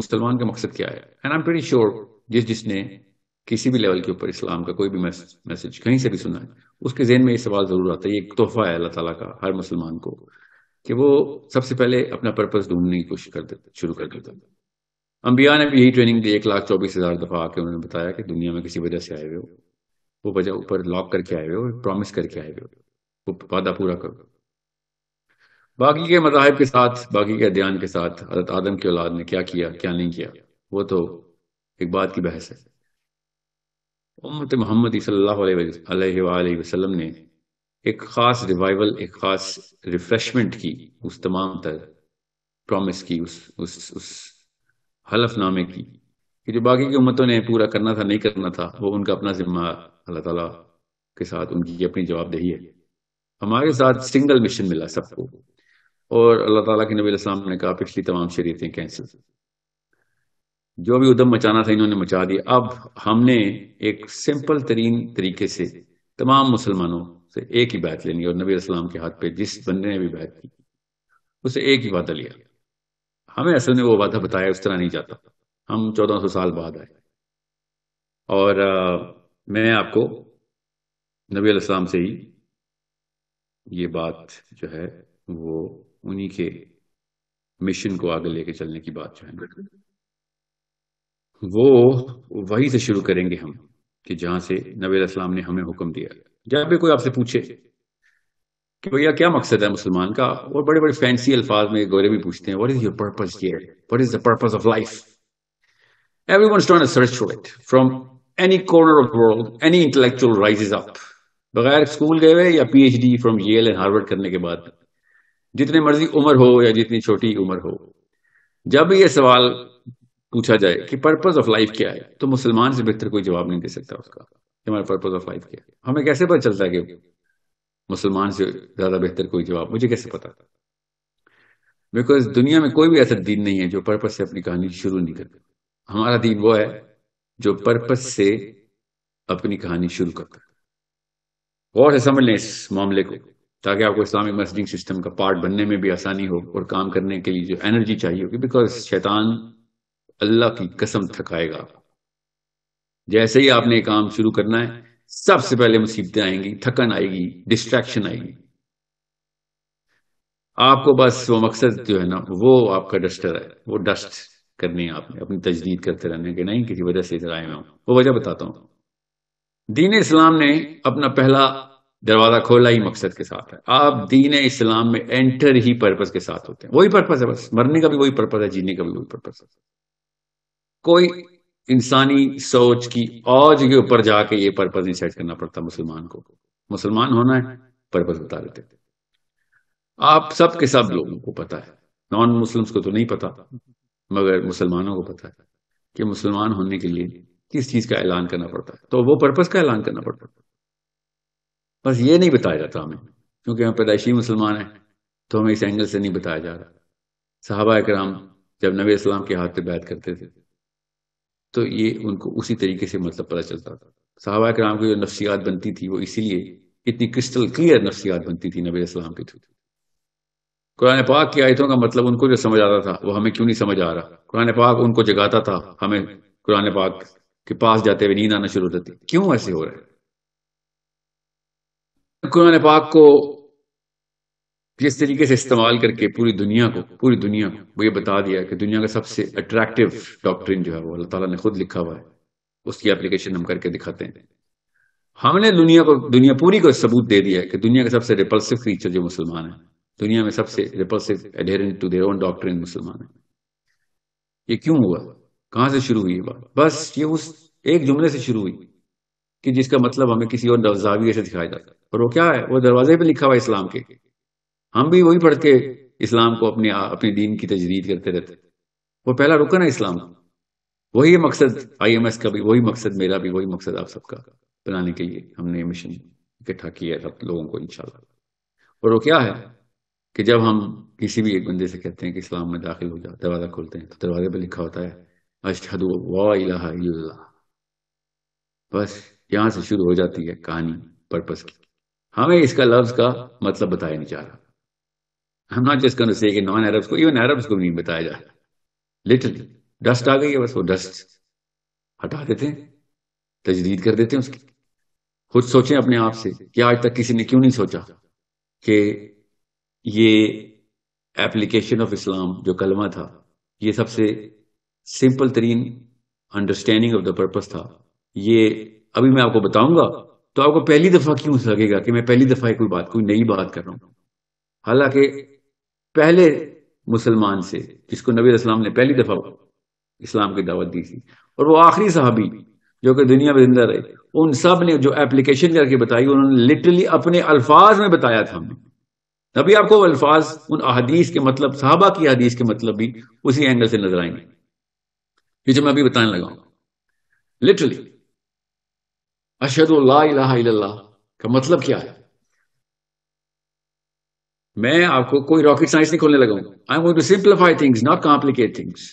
مسلمان کا مقصد کیا ہے. And I am pretty sure جس نے کسی بھی لیول کے اوپر اسلام کا کوئی بھی میسج کہیں سے بھی سنا ہے اس کے ذہن میں یہ سوال ضرور آتا ہے. یہ ایک تحفہ ہے اللہ تعالیٰ کا ہر مسلمان کو کہ وہ سب سے پہلے اپنا پرپس ڈھونڈنے کی کوشش شروع کر دیتا. انبیاء نے بھی یہی ٹریننگ دی. 1,24,000 دفعہ آ کے انہوں نے بتایا کہ دنیا میں کسی وجہ سے آئے ہوئے ہو, وہ وجہ اوپر لاک کر کے آئے ہوئے ہو, پرومس کر کے آئے ہوئے ہو, وہ وعدہ پورا کرو. باقی کے مذاہب کے ساتھ, باقی کے ادیان کے ساتھ حضرت آدم کی اولاد نے کیا کیا کیا نہیں کیا وہ تو ایک بات کی بحث ہے. امت محمدی صلی اللہ علیہ وآلہ وسلم نے ایک خاص ریوائول, ایک خاص ریفریشمنٹ کی, اس تمام تر پرومس کی, اس حلف نامے کی کہ جو باقی کی امتوں نے پورا کرنا تھا نہیں کرنا تھا وہ ان کا اپنا ذمہ اللہ تعالیٰ کے ساتھ ان کی اپنی جواب دہی ہے. ہمارے ساتھ سنگل مشن ملا سب کو, اور اللہ تعالیٰ کے نبی علیہ السلام نے کہا پچھلی تمام شریعتیں کینسل, جو بھی ادھم مچانا تھا انہوں نے مچا دیا. اب ہم نے ایک سمپل ترین طریقے سے تمام مسلمانوں سے ایک ہی بیعت لینی, اور نبی علیہ السلام کے ہاتھ پہ جس بندے نے بھی بیعت کی اسے ایک ہی وعدہ لیا. ہمیں اصل میں وہ وعدہ بتایا اس طرح نہیں جاتا. ہم 1400 سال بعد آئے, اور میں آپ کو نبی علیہ السلام سے ہی یہ بات جو ہے وہ انہی کے مشن کو آگے لے کے چلنے کی بات جو ہے وہ وہی سے شروع کریں گے ہم, کہ جہاں سے نبی علیہ السلام نے ہمیں حکم دیا. جب بھی کوئی آپ سے پوچھے کہ بھیا کیا مقصد ہے مسلمان کا, اور بڑے بڑے فینسی الفاظ میں گورے بھی پوچھتے ہیں, what is your purpose here, what is the purpose of life, everyone's trying to search for it from any corner of the world. Any intellectual rises up بغیر اسکول گئے ہوئے یا P H D from Yale and Harvard کرنے کے بعد, جتنے مرضی عمر ہو یا جتنی چھوٹی عمر ہو, جب یہ سوال پوچھا جائے کہ پرپز آف لائف کیا ہے تو مسلمان سے بہتر کوئی جواب نہیں دے سکتا اس کا کہ ہمارا پرپز آف لائف کیا ہے. ہمیں کیسے پتہ چلتا ہے کہ مسلمان سے زیادہ بہتر کوئی جواب, مجھے کیسے پتا؟ بیکاز دنیا میں کوئی بھی ایسا دین نہیں ہے جو پرپز سے اپنی کہانی شروع نہیں کرتا. ہمارا دین وہ ہے جو پرپز سے اپنی کہانی شروع کرتا ہے. غور سے سمجھ لیں اس معاملے کو تاکہ آپ کو اسلامی مسجد سسٹم کا پارٹ بننے میں بھی آسانی ہو, اور کام کرنے کے لیے جو انرجی چاہیے ہوگی, بیکاز شیطان اللہ کی قسم تھکائے گا. جیسے ہی آپ نے کام شروع کرنا ہے سب سے پہلے مصیبتیں آئیں گی, تھکن آئے گی, ڈسٹریکشن آئے گی. آپ کو بس وہ مقصد جو ہے نا وہ آپ کا ڈسٹر ہے, وہ ڈسٹ کرنی ہے آپ نے, اپنی تجدید کرتے رہنے کہ نہیں کسی وجہ سے ادھر آئے میں ہوں. وہ وجہ بتاتا ہوں. دین اسلام نے اپنا پہلا دروازہ کھولا ہی مقصد کے ساتھ ہے. آپ دین اسلام میں انٹر ہی پرپز کے ساتھ ہوتے ہیں. وہی پرپز ہے, بس مرنے کا بھی وہی پرپز ہے, جینے کا بھی وہی پرپز ہے. کوئی انسانی سوچ کی اوج کے اوپر جا کے یہ پرپز نہیں سیٹ کرنا پڑتا مسلمان کو. مسلمان ہونا ہے, پرپز بتا دیتے. آپ سب کے سب لوگوں کو پتا ہے, نان مسلمس کو تو نہیں پتا, مگر مسلمانوں کو پتا ہے کہ مسلمان ہونے کے لیے کس چیز کا اعلان کرنا پڑتا ہے, تو وہ پرپز کا اعلان کرنا پڑتا ہے. بس یہ نہیں بتایا جاتا ہمیں, کیونکہ ہم پیدائشی مسلمان ہیں تو ہمیں اس اینگل سے نہیں بتایا جا رہا. صحابہ کرام جب نبی اسلام کے ہاتھ پہ بیعت کرتے تھے تو یہ ان کو اسی طریقے سے مطلب پتہ چلتا تھا. صحابہ کرام کی جو نفسیات بنتی تھی وہ اسی لیے اتنی کرسٹل کلیئر نفسیات بنتی تھی نبی اسلام کے تھرو. قرآن پاک کی آیتوں کا مطلب ان کو جو سمجھ آتا تھا وہ ہمیں کیوں نہیں سمجھ آ رہا. قرآن پاک ان کو جگاتا تھا, ہمیں قرآن پاک کے پاس جاتے ہوئے نیند آنا شروع ہوتی. کیوں ایسے ہو رہا ہے؟ قرآن پاک کو جس طریقے سے استعمال کر کے پوری دنیا کو وہ یہ بتا دیا کہ دنیا کا سب سے اٹریکٹیو ڈاکٹرن جو ہے وہ اللہ تعالیٰ نے خود لکھا ہوا ہے, اس کی اپلیکیشن ہم کر کے دکھاتے ہیں. ہم نے دنیا پوری کو ثبوت دے دیا ہے کہ دنیا کا سب سے ریپلسو کریچر جو مسلمان ہے, دنیا میں سب سے repulsive adherent to their own doctrine مسلمان ہے. یہ کیوں ہوا؟ کہاں سے شروع ہوئی یہ بات؟ بس یہ اس ایک جملے سے شروع ہوئی کہ جس کا مطلب ہمیں کسی اور زاویے سے دکھایا جاتا ہے. اور وہ کیا ہے؟ وہ دروازے پہ لکھا ہوا اسلام کے. ہم بھی وہی پڑھ کے اسلام کو اپنے دین کی تجدید کرتے رہتے. وہ پہلا رکن ہے اسلام. وہی مقصد آئی ایم ایس کا بھی, وہی مقصد میرا بھی, وہی مقصد آپ سب کا بنانے کے لیے ہم نے مشن اکٹھا کیا ہے سب لوگوں کو انشاءاللہ. اور وہ کیا ہے کہ جب ہم کسی بھی ایک بندے سے کہتے ہیں کہ اسلام میں داخل ہو جا, دروازہ کھولتے ہیں تو دروازے پہ لکھا ہوتا ہے اشہد لا الہ الا اللہ. بس یہاں سے شروع ہو جاتی ہے کہانی پرپس کی. ہمیں اس کا لفظ کا مطلب بتایا نہیں جا رہا. ہم ناٹ جسٹ گونا سے کہ نان عربس کو, ایون عربس کو بھی نہیں بتایا جا رہا. لٹرلی ڈسٹ آ گئی ہے، بس وہ ڈسٹ ہٹا دیتے ہیں، تجدید کر دیتے ہیں اس کی. خود سوچیں اپنے آپ سے کہ آج تک کسی نے کیوں نہیں سوچا کہ یہ ایپلیکیشن آف اسلام جو کلمہ تھا، یہ سب سے سمپل ترین انڈرسٹینڈنگ آف دا پرپس تھا. یہ ابھی میں آپ کو بتاؤں گا تو آپ کو پہلی دفعہ کیوں لگے گا کہ میں پہلی دفعہ کوئی نئی بات کر رہا ہوں، حالانکہ پہلے مسلمان سے جس کو نبی علیہ السلام نے پہلی دفعہ اسلام کی دعوت دی تھی، اور وہ آخری صحابی جو کہ دنیا میں زندہ رہے، ان سب نے جو ایپلیکیشن کر کے بتائی انہوں نے لٹرلی اپنے الفاظ میں بتایا تھا. ہمیں ابھی آپ کو الفاظ ان احادیث کے مطلب، صحابہ کی حدیث کے مطلب بھی اسی اینگل سے نظر آئیں گے یہ جو میں ابھی بتانے لگا ہوں. لٹرلی اشہد لا الہ الا اللہ کا مطلب کیا ہے؟ میں آپ کو کوئی راکٹ سائنس نہیں کھولنے لگا ہوں. I am going to simplify things not complicate things.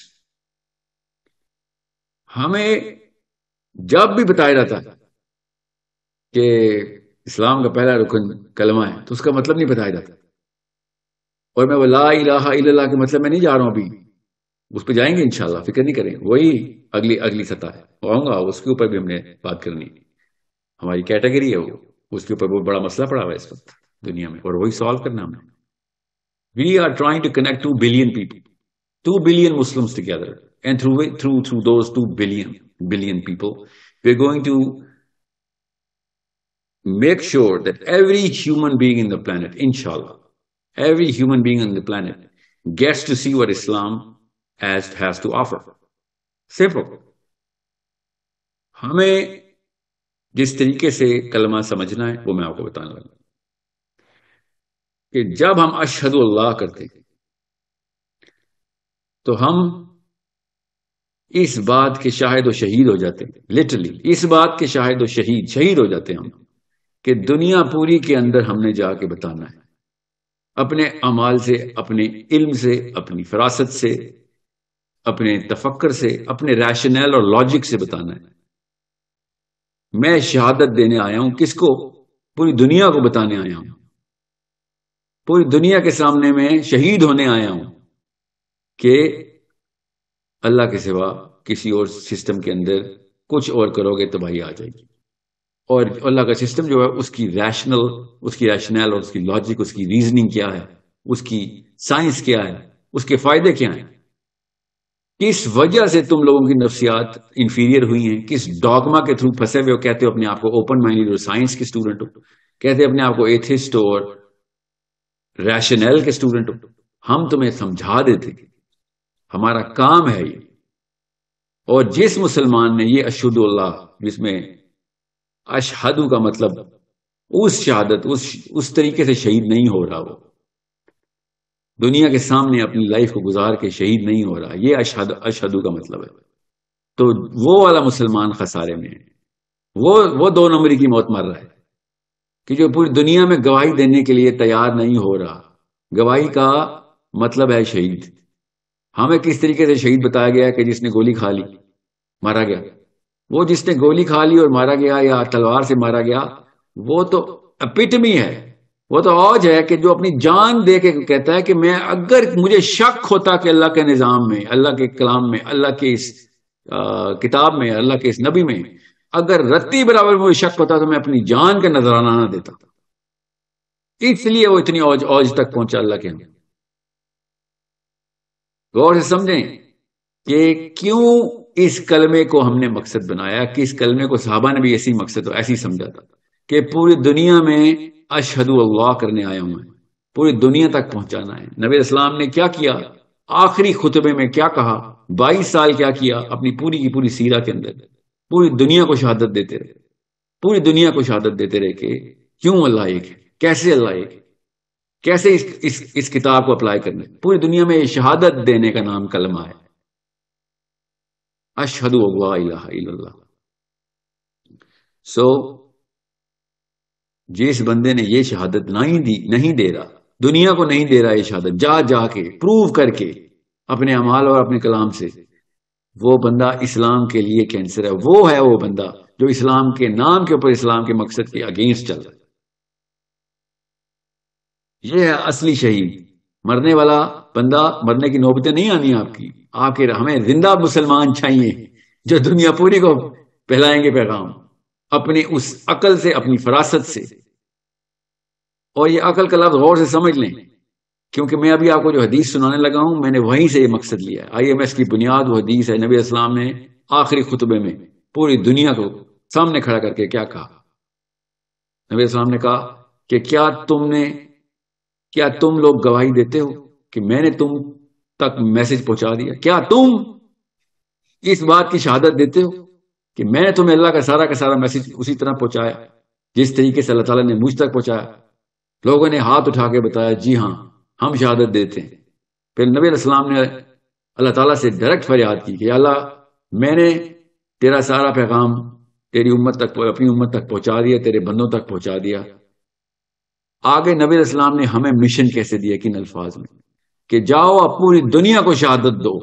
ہمیں جب بھی بتایا جاتا ہے کہ اسلام کا پہلا رکن کلمہ ہے تو اس کا مطلب نہیں بتایا جاتا. اور میں وہ لا الہ الا اللہ کے مطلب میں نہیں جا رہا ہوں، ابھی اس پہ جائیں گے انشاءاللہ، فکر نہیں کریں. وہی اگلی سطح ہے، آؤں گا اس کے اوپر بھی ہم نے بات کرنی. ہماری کیٹیگری ہے وہ، اس کے اوپر بہت بڑا مسئلہ پڑا ہوا ہے اس وقت دنیا میں، اور وہی سالو کرنا ہم نے. We are trying to connect 2 billion people, 2 billion Muslims together, and through those 2 billion people we are going to make sure that every human being in the planet, inshallah, every human being on the planet gets to see what Islam has to offer. Simple. ہمیں جس طریقے سے کلمہ سمجھنا ہے وہ میں آپ کو بتانے لگا کہ جب ہم اشہد اللہ کرتے ہیں تو ہم اس بات کے شاہد و شہید ہو جاتے ہیں. لٹرلی اس بات کے شاہد و شہید ہو جاتے ہیں ہم کہ دنیا پوری کے اندر ہم نے جا کے بتانا ہے، اپنے اعمال سے، اپنے علم سے، اپنی فراست سے، اپنے تفکر سے، اپنے ریشنل اور لاجک سے بتانا ہے. میں شہادت دینے آیا ہوں کس کو؟ پوری دنیا کو بتانے آیا ہوں، پوری دنیا کے سامنے میں شہید ہونے آیا ہوں کہ اللہ کے سوا کسی اور سسٹم کے اندر کچھ اور کرو گے تباہی آ جائے گی. اور اللہ کا سسٹم جو ہے اس کی ریشنل اور اس کی لاجک، اس کی ریزننگ کیا ہے، اس کی سائنس کیا ہے، اس کے فائدے کیا ہیں، کس وجہ سے تم لوگوں کی نفسیات انفیریئر ہوئی ہیں، کس ڈاگما کے تھرو پھنسے ہوئے ہو. کہتے ہو اپنے آپ کو اوپن مائنڈیڈ اور سائنس کے اسٹوڈنٹ ہو، کہتے اپنے آپ کو ایتھسٹ اور ریشنل کے اسٹوڈنٹ ہو. ہم تمہیں سمجھا دیتے، ہمارا کام ہے یہ. اور جس مسلمان نے یہ اشہد اللہ، جس میں اشہدو کا مطلب اس شہادت، اس طریقے سے شہید نہیں ہو رہا، وہ دنیا کے سامنے اپنی لائف کو گزار کے شہید نہیں ہو رہا، یہ اشہدو کا مطلب ہے، تو وہ والا مسلمان خسارے میں ہے. وہ 2 نمبری کی موت مر رہا ہے کہ جو پوری دنیا میں گواہی دینے کے لیے تیار نہیں ہو رہا. گواہی کا مطلب ہے شہید. ہمیں کس طریقے سے شہید بتایا گیا کہ جس نے گولی کھا لی مارا گیا. وہ جس نے گولی کھا لی اور مارا گیا یا تلوار سے مارا گیا، وہ تو اپیٹمی ہے، وہ تو اوج ہے کہ جو اپنی جان دے کے کہتا ہے کہ میں اگر مجھے شک ہوتا کہ اللہ کے نظام میں، اللہ کے کلام میں، اللہ کے اس کتاب میں، اللہ کے اس نبی میں اگر رتی برابر مجھے شک ہوتا تو میں اپنی جان کا نذرانہ نہ دیتا. اس لیے وہ اتنی اوج تک پہنچا اللہ کے. غور سے سمجھیں کہ کیوں اس کلمے کو ہم نے مقصد بنایا، کہ اس کلمے کو صحابہ نے بھی ایسی مقصد اور ایسی سمجھا تھا کہ پوری دنیا میں اشہد اللہ کرنے آیا ہوں، پوری دنیا تک پہنچانا ہے. نبی اسلام نے کیا کیا؟ آخری خطبے میں کیا کہا؟ 22 سال کیا کیا اپنی پوری کی پوری سیرہ کے اندر؟ پوری دنیا کو شہادت دیتے رہے، پوری دنیا کو شہادت دیتے رہے کہ کیوں اللہ ایک ہے، کیسے اللہ ایک ہے، کیسے اس کتاب کو اپلائی کرنا ہے. پوری دنیا میں یہ شہادت دینے کا نام کلمہ ہے، اشہد لا الہ الا اللہ. سو جس بندے نے یہ شہادت نہیں دے رہا، دنیا کو نہیں دے رہا یہ شہادت، جا کے پروو کر کے اپنے اعمال اور اپنے کلام سے، وہ بندہ اسلام کے لیے کینسر ہے. وہ ہے وہ بندہ جو اسلام کے نام کے اوپر اسلام کے مقصد کے اگینسٹ چل رہا ہے. یہ ہے اصلی شہید مرنے والا بندہ، مرنے کی نوبتیں نہیں آنی آپ کے ہمیں زندہ مسلمان چاہیے جو دنیا پوری کو پھیلائیں گے پیغام اپنی اس عقل سے، اپنی فراست سے. اور یہ عقل کا لفظ غور سے سمجھ لیں، کیونکہ میں ابھی آپ کو جو حدیث سنانے لگا ہوں میں نے وہیں سے یہ مقصد لیا ہے. IMS کی بنیاد وہ حدیث ہے. نبی اسلام نے آخری خطبے میں پوری دنیا کو سامنے کھڑا کر کے کیا کہا؟ نبی اسلام نے کہا کہ کیا تم لوگ گواہی دیتے ہو کہ میں نے تم تک میسج پہنچا دیا؟ کیا تم اس بات کی شہادت دیتے ہو کہ میں نے تمہیں اللہ کا سارا میسج اسی طرح پہنچایا جس طریقے سے اللہ تعالیٰ نے مجھ تک پہنچایا؟ لوگوں نے ہاتھ اٹھا کے بتایا جی ہاں ہم شہادت دیتے ہیں. پھر نبی علیہ السلام نے اللہ تعالیٰ سے ڈائریکٹ فریاد کی کہ اللہ میں نے تیرا سارا پیغام تیری امت تک، اپنی امت تک پہنچا دیا، تیرے بندوں تک پہنچا دیا. آگے نبی علیہ السلام نے ہمیں مشن کیسے دیا، کن الفاظ میں؟ کہ جاؤ آپ پوری دنیا کو شہادت دو،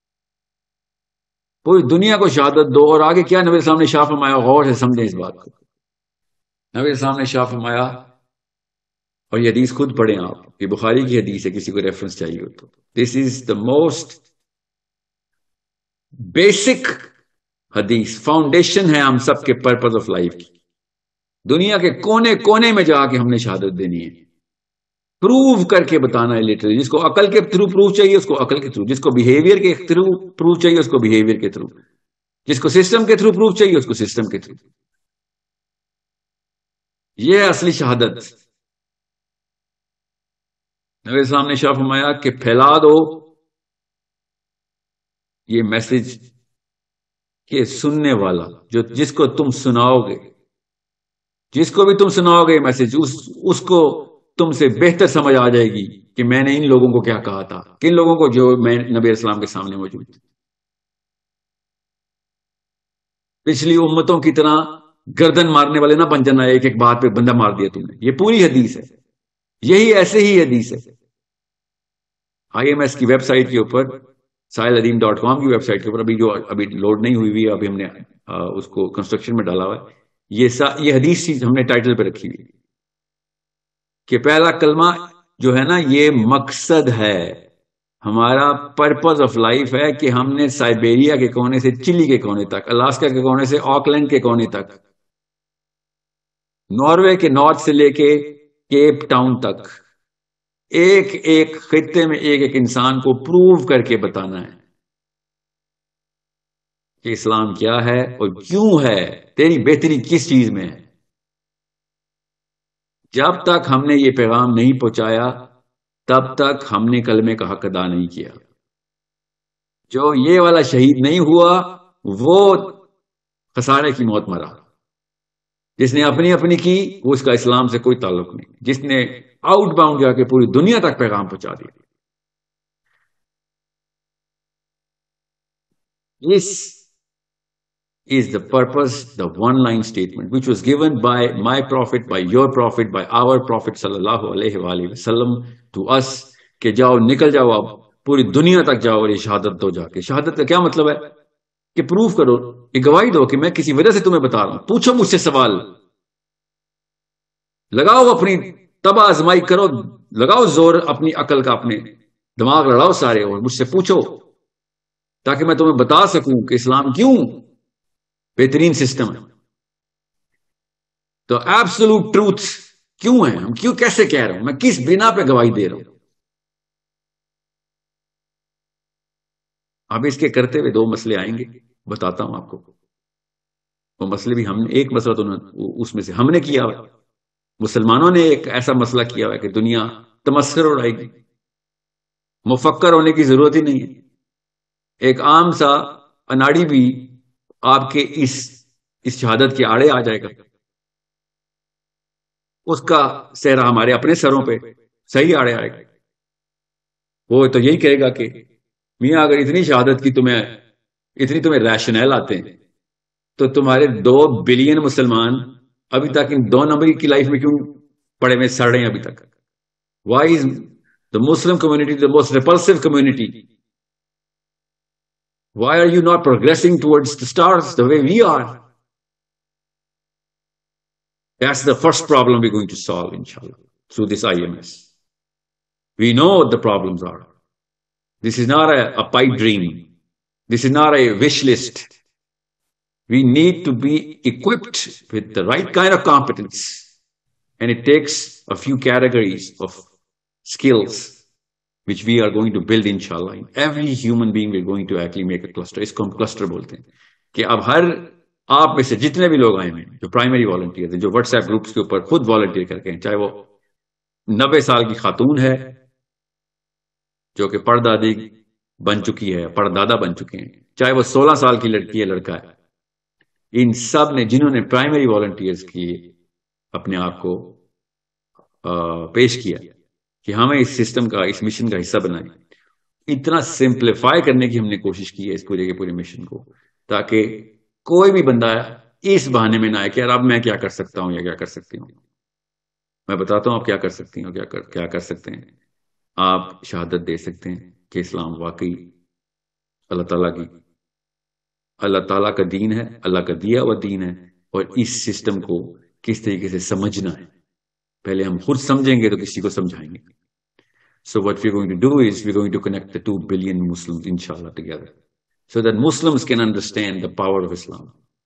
پوری دنیا کو شہادت دو. اور آگے کیا نبی علیہ السلام نے شاہ فرمایا؟ غور سے سمجھیں اس بات کو. نبی علیہ السلام نے شاہ فرمایا، اور یہ حدیث خود پڑھیں آپ، یہ بخاری کی حدیث ہے کسی کو ریفرنس چاہیے ہو تو. This is the most basic حدیث، فاؤنڈیشن ہے ہم سب کے پرپز آف لائف کی. دنیا کے کونے کونے میں جا کے ہم نے شہادت دینی ہے، پروو کر کے بتانا ہے لٹرلی. جس کو عقل کے تھرو پروف چاہیے اس کو عقل کے تھرو، جس کو بیہیویئر کے تھرو پروف چاہیے اس کو بیہیویئر کے تھرو، جس کو سسٹم کے تھرو پروف چاہیے اس کو سسٹم کے تھرو. یہ ہے اصلی شہادت. نبی اسلام نے شاہ فرمایا کہ پھیلا دو یہ میسج کہ سننے والا جس کو تم سناؤ گے، جس کو بھی تم سناؤ گے میسج، اس کو تم سے بہتر سمجھ آ جائے گی کہ میں نے ان لوگوں کو کیا کہا تھا، کن لوگوں کو جو میں نبی اسلام کے سامنے موجود تھے. پچھلی امتوں کی طرح گردن مارنے والے نہ بن جانا، ایک ایک بات پہ بندہ مار دیا تم نے. یہ پوری حدیث ہے، یہی ایسے ہی حدیث ہے. IMS کی ویب سائٹ کے اوپر، sahilazim.com کی ویب سائٹ کے اوپر ابھی لوڈ نہیں ہوئی ابھی ہم نے اس کو کنسٹرکشن میں ڈالا ہوا ہے. یہ حدیث ہم نے ٹائٹل پہ رکھی ہوئی کہ پہلا کلمہ جو ہے نا یہ مقصد ہے، ہمارا پرپز آف لائف ہے کہ ہم نے سائبیریا کے کونے سے چلی کے کونے تک، الاسکا کے کونے سے آکلینڈ کے کونے تک، ناروے کے نارتھ سے لے کے کیپ ٹاؤن تک، ایک ایک خطے میں ایک ایک انسان کو پروو کر کے بتانا ہے کہ اسلام کیا ہے اور کیوں ہے، تیری بہتری کس چیز میں ہے. جب تک ہم نے یہ پیغام نہیں پہنچایا تب تک ہم نے کلمے کا حق ادا نہیں کیا. جو یہ والا شہید نہیں ہوا وہ خسارے کی موت مرا. جس نے اپنی کی وہ اس کا اسلام سے کوئی تعلق نہیں. جس نے آؤٹ باؤنڈ جا کے پوری دنیا تک پیغام پہنچا دیا. This is the purpose, the one-line statement which was given by my prophet, by your prophet, by our prophet sallallahu alaihi wasallam to us کہ جاؤ نکل جاؤ آپ پوری دنیا تک جاؤ اور یہ شہادت دو. جا کے شہادت کا کیا مطلب ہے کہ پروف کرو، یہ گواہی دو کہ میں کسی وجہ سے تمہیں بتا رہا ہوں. پوچھو مجھ سے سوال، لگاؤ اپنی تباہ آزمائی کرو، لگاؤ زور اپنی عقل کا، اپنے دماغ لڑاؤ سارے اور مجھ سے پوچھو تاکہ میں تمہیں بتا سکوں کہ اسلام کیوں بہترین سسٹم ہے. تو ایبسولوٹ ٹروتھ کیوں ہے، ہم کیوں کیسے کہہ رہا ہوں، میں کس بنا پہ گواہی دے رہا ہوں. اب اس کے کرتے ہوئے دو مسئلے آئیں گے، بتاتا ہوں آپ کو. وہ مسئلے بھی ہم نے، ایک مسئلہ تو اس میں سے ہم نے کیا ہوا، مسلمانوں نے ایک ایسا مسئلہ کیا ہوا کہ دنیا تمسخر اڑائے گی، مفکر ہونے کی ضرورت ہی نہیں ہے. ایک عام سا اناڑی بھی آپ کے اس شہادت کے آڑے آ جائے گا، اس کا سہرا ہمارے اپنے سروں پہ صحیح آڑے آئے گا. وہ تو یہی کہے گا کہ میاں اگر اتنی شہادت کی تمہیں ریشنل آتے ہیں تو تمہارے 2 بلین مسلمان ابھی تک ان 2 نمبر کی لائف میں کیوں پڑے میں سڑ رہے ہیں ابھی تک؟ Why is the Muslim community the most repulsive community? Why are you not progressing towards the stars the way we are? That's the first problem we're going to solve, inshallah, through this IMS. We know what the problems are. This is not a pipe dream. This is not a wish list. We need to be equipped with the right kind of competence. And it takes a few categories of skills which we are going to build inshallah. In every human being we're going to actually make a cluster. इसको हम cluster बोलते हैं कि अब हर आप में से जितने भी लोग आए हैं जो प्राइमरी वॉलंटियर हैं, जो व्हाट्सएप ग्रुप्स के ऊपर खुद वॉलंटियर करके हैं, चाहे वो 90 साल की खातून है जो कि परदादी बन चुकी है, परदादा बन चुके हैं, चाहे वो 16 साल की लड़की है, लड़का है, इन सब ने जिन्होंने प्राइमरी वॉलंटियर्स की अपने आप को पेश किया कि हमें इस सिस्टम का, इस मिशन का हिस्सा बनाएं, इतना सिंप्लीफाई करने की हमने कोशिश की है इस पूरे के पूरे मिशन को, ताकि कोई भी बंदा इस बहाने में ना आए कि यार अब मैं क्या कर सकता हूं या क्या कर सकती हूं। मैं बताता हूं आप क्या कर सकती हैं, क्या कर सकते हैं। आप शहादत दे सकते हैं कि इस्लाम वाकई अल्लाह ताला का दीन है, अल्लाह का दिया हुआ दीन है, और इस सिस्टम को किस तरीके से समझना है। पहले हम खुद समझेंगे तो किसी को समझाएंगे। So what we're going to do is we're going to connect the 2 billion Muslims inshallah together so that Muslims can understand the power of Islam.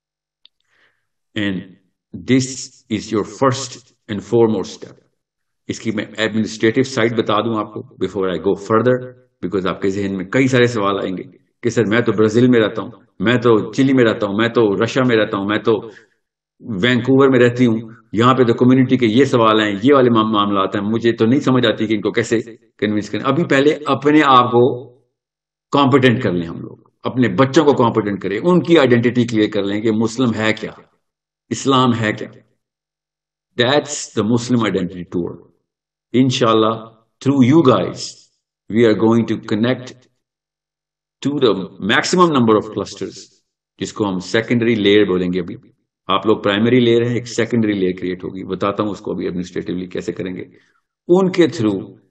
And this is your first and foremost step. इसकी मैं administrative side बता दूं आपको before I go further, because आपके जहन में कई सारे सवाल आएंगे कि सर मैं तो ब्राजील में रहता हूं, मैं तो चिली में रहता हूं, मैं तो रशिया में रहता हूं, मैं तो वैंकूवर में रहती हूं, यहाँ पे तो कम्युनिटी के ये सवाल हैं, ये वाले मामला हैं, मुझे तो नहीं समझ आती कि इनको कैसे कन्विंस करें। अभी पहले अपने आप को कॉम्पिटेंट कर लें, हम लोग अपने बच्चों को कॉम्पिटेंट करें, उनकी आइडेंटिटी क्लियर कर लें कि मुस्लिम है क्या, इस्लाम है क्या। That's the Muslim identity tour. Inshallah, through you guys, we are going to connect to the maximum number of clusters, जिसको हम सेकेंडरी लेयर बोलेंगे। अभी आप लोग प्राइमरी लेयर है, एक सेकेंडरी लेयर क्रिएट होगी, बताता हूं उसको अभी एडमिनिस्ट्रेटिवली कैसे करेंगे। उनके थ्रू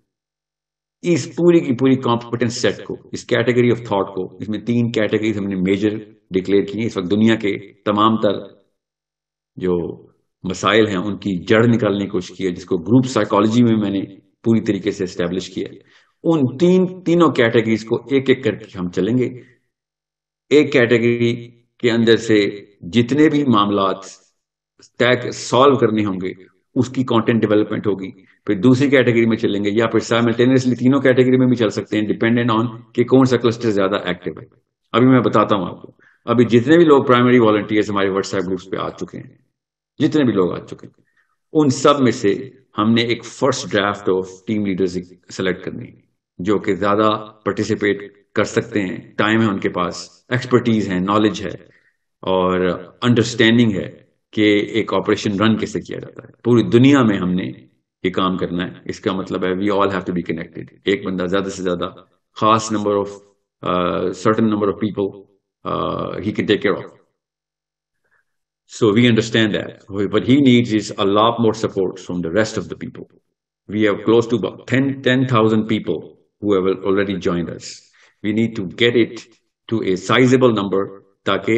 इस पूरी की पूरी कॉम्पिटेंस सेट को, इस कैटेगरी ऑफ थॉट को, इसमें 3 कैटेगरीज हमने मेजर डिक्लेयर की है। इस वक्त दुनिया के तमाम तर जो मसाइल हैं उनकी जड़ निकालने की कोशिश की है, जिसको ग्रुप साइकोलॉजी में मैंने पूरी तरीके से एस्टेब्लिश किया है। उन तीनों कैटेगरीज को एक एक करके हम चलेंगे। एक कैटेगरी के अंदर से जितने भी मामलात सॉल्व करने होंगे उसकी कंटेंट डेवलपमेंट होगी। फिर दूसरी कैटेगरी में चलेंगे, या फिर साइमल्टेनियसली तीनों कैटेगरी में भी चल सकते हैं, डिपेंडेंट ऑन कि कौन सा क्लस्टर ज्यादा एक्टिव है। अभी मैं बताता हूं आपको। अभी जितने भी लोग प्राइमरी वॉलंटियर्स हमारे व्हाट्सएप ग्रुप्स पे आ चुके हैं, जितने भी लोग आ चुके हैं, उन सब में से हमने एक first draft of team leaders select करनी है जो कि ज्यादा पार्टिसिपेट कर सकते हैं, टाइम है उनके पास, एक्सपर्टीज है, नॉलेज है और अंडरस्टैंडिंग है कि एक ऑपरेशन रन कैसे किया जाता है। पूरी दुनिया में हमने ये काम करना है। इसका मतलब है we all have to be connected. एक बंदा ज्यादा से ज्यादा खास number of certain number of people ही can take care of. So we understand that. What he needs is a lot more support from the rest of the people. We have close to about 10,000 people who have already joined us. We need to get it to a sizable number ताकि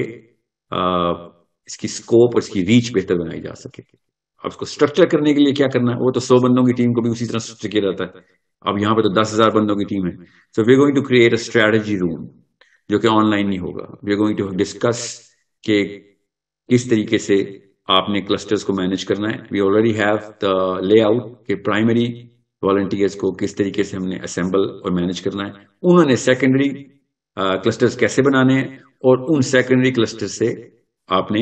इसकी scope और इसकी reach बेहतर बनाई जा सके। अब इसको स्ट्रक्चर करने के लिए क्या करना है, वो तो 100 बंदों की टीम को भी उसी तरह स्ट्रक्चर किया जाता है। अब यहाँ पे तो 10,000 बंदों की टीम है। So we're going to create a strategy room जो कि ऑनलाइन नहीं होगा। We're going to discuss कि किस तरीके से आपने क्लस्टर्स को मैनेज करना है। We already have the layout के प्राइमरी वॉलंटियर्स को किस तरीके से हमने असेंबल और मैनेज करना है, उन्होंने सेकेंडरी क्लस्टर्स कैसे बनाने हैं, और उन सेकेंडरी क्लस्टर से आपने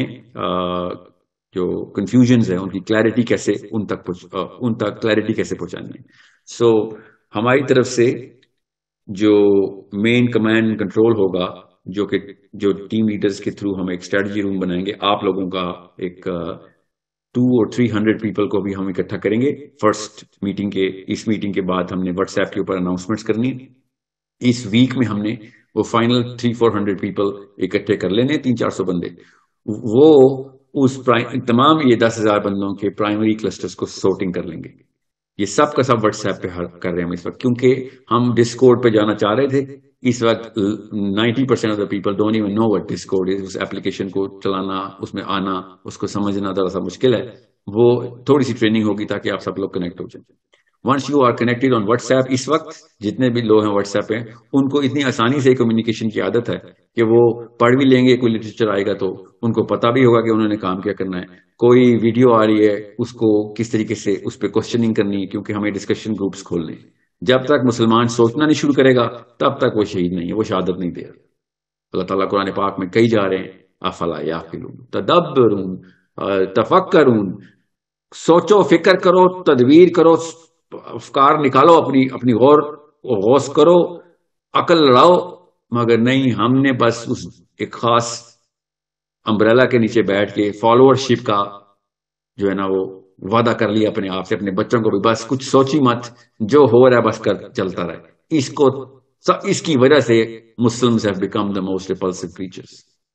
जो कंफ्यूजन्स है उनकी क्लैरिटी कैसे उन तक क्लैरिटी कैसे पहुंचानी है। सो हमारी तरफ से जो मेन कमांड एंड कंट्रोल होगा, जो टीम लीडर्स के थ्रू हम एक स्ट्रेटजी रूम बनाएंगे, आप लोगों का एक 200 or 300 पीपल को भी हम इकट्ठा करेंगे फर्स्ट मीटिंग के। इस मीटिंग के बाद हमने व्हाट्सएप के ऊपर अनाउंसमेंट्स करनी है। इस वीक में हमने वो फाइनल 300-400 पीपल इकट्ठे कर लेने, 300-400 बंदे, वो उस तमाम ये 10,000 बंदों के प्राइमरी क्लस्टर्स को सोर्टिंग कर लेंगे। ये सब का सब व्हाट्सएप पे कर रहे हैं हम इस वक्त, क्योंकि हम डिस्कॉर्ड पे जाना चाह रहे थे। इस वक्त 90% of the people don't even know what Discord is. उस एप्लीकेशन को चलाना, उसमें आना, उसको समझना थोड़ा सा मुश्किल है। वो थोड़ी सी ट्रेनिंग होगी ताकि आप सब लोग कनेक्ट हो जाए। Once you are connected on WhatsApp, اس وقت جتنے بھی لوگ ہیں واٹس ایپ پہ، ان کو اتنی آسانی سے کمیونیکیشن کی عادت ہے کہ وہ پڑھ بھی لیں گے، کوئی لٹریچر آئے گا تو ان کو پتا بھی ہوگا کہ انہوں نے کام کیا کرنا ہے. کوئی ویڈیو آ رہی ہے، اس کو کس طریقے سے اس پہ کوشچننگ کرنی ہے، کیونکہ ہمیں ڈسکشن گروپس کھولنے ہیں. جب تک مسلمان سوچنا نہیں شروع کرے گا تب تک وہ شہید نہیں ہے، وہ شہادت نہیں دے گا. اللہ تعالیٰ قرآن پاک میں کئی جا رہے ہیں افلا یعقلون تدبرون تفکرون، سوچو، فکر کرو، تدبیر کرو، افکار نکالو، اپنی غوث کرو، عقل لڑاؤ. مگر نہیں، ہم نے بس اس ایک خاص امبریلا کے نیچے بیٹھ کے فالوور شپ کا جو ہے نا وہ وعدہ کر لیا اپنے آپ سے، اپنے بچوں کو بھی بس کچھ سوچی مت، جو ہو رہا ہے بس کر چلتا رہے. اس کی وجہ سے Muslims have become the most repulsive creatures.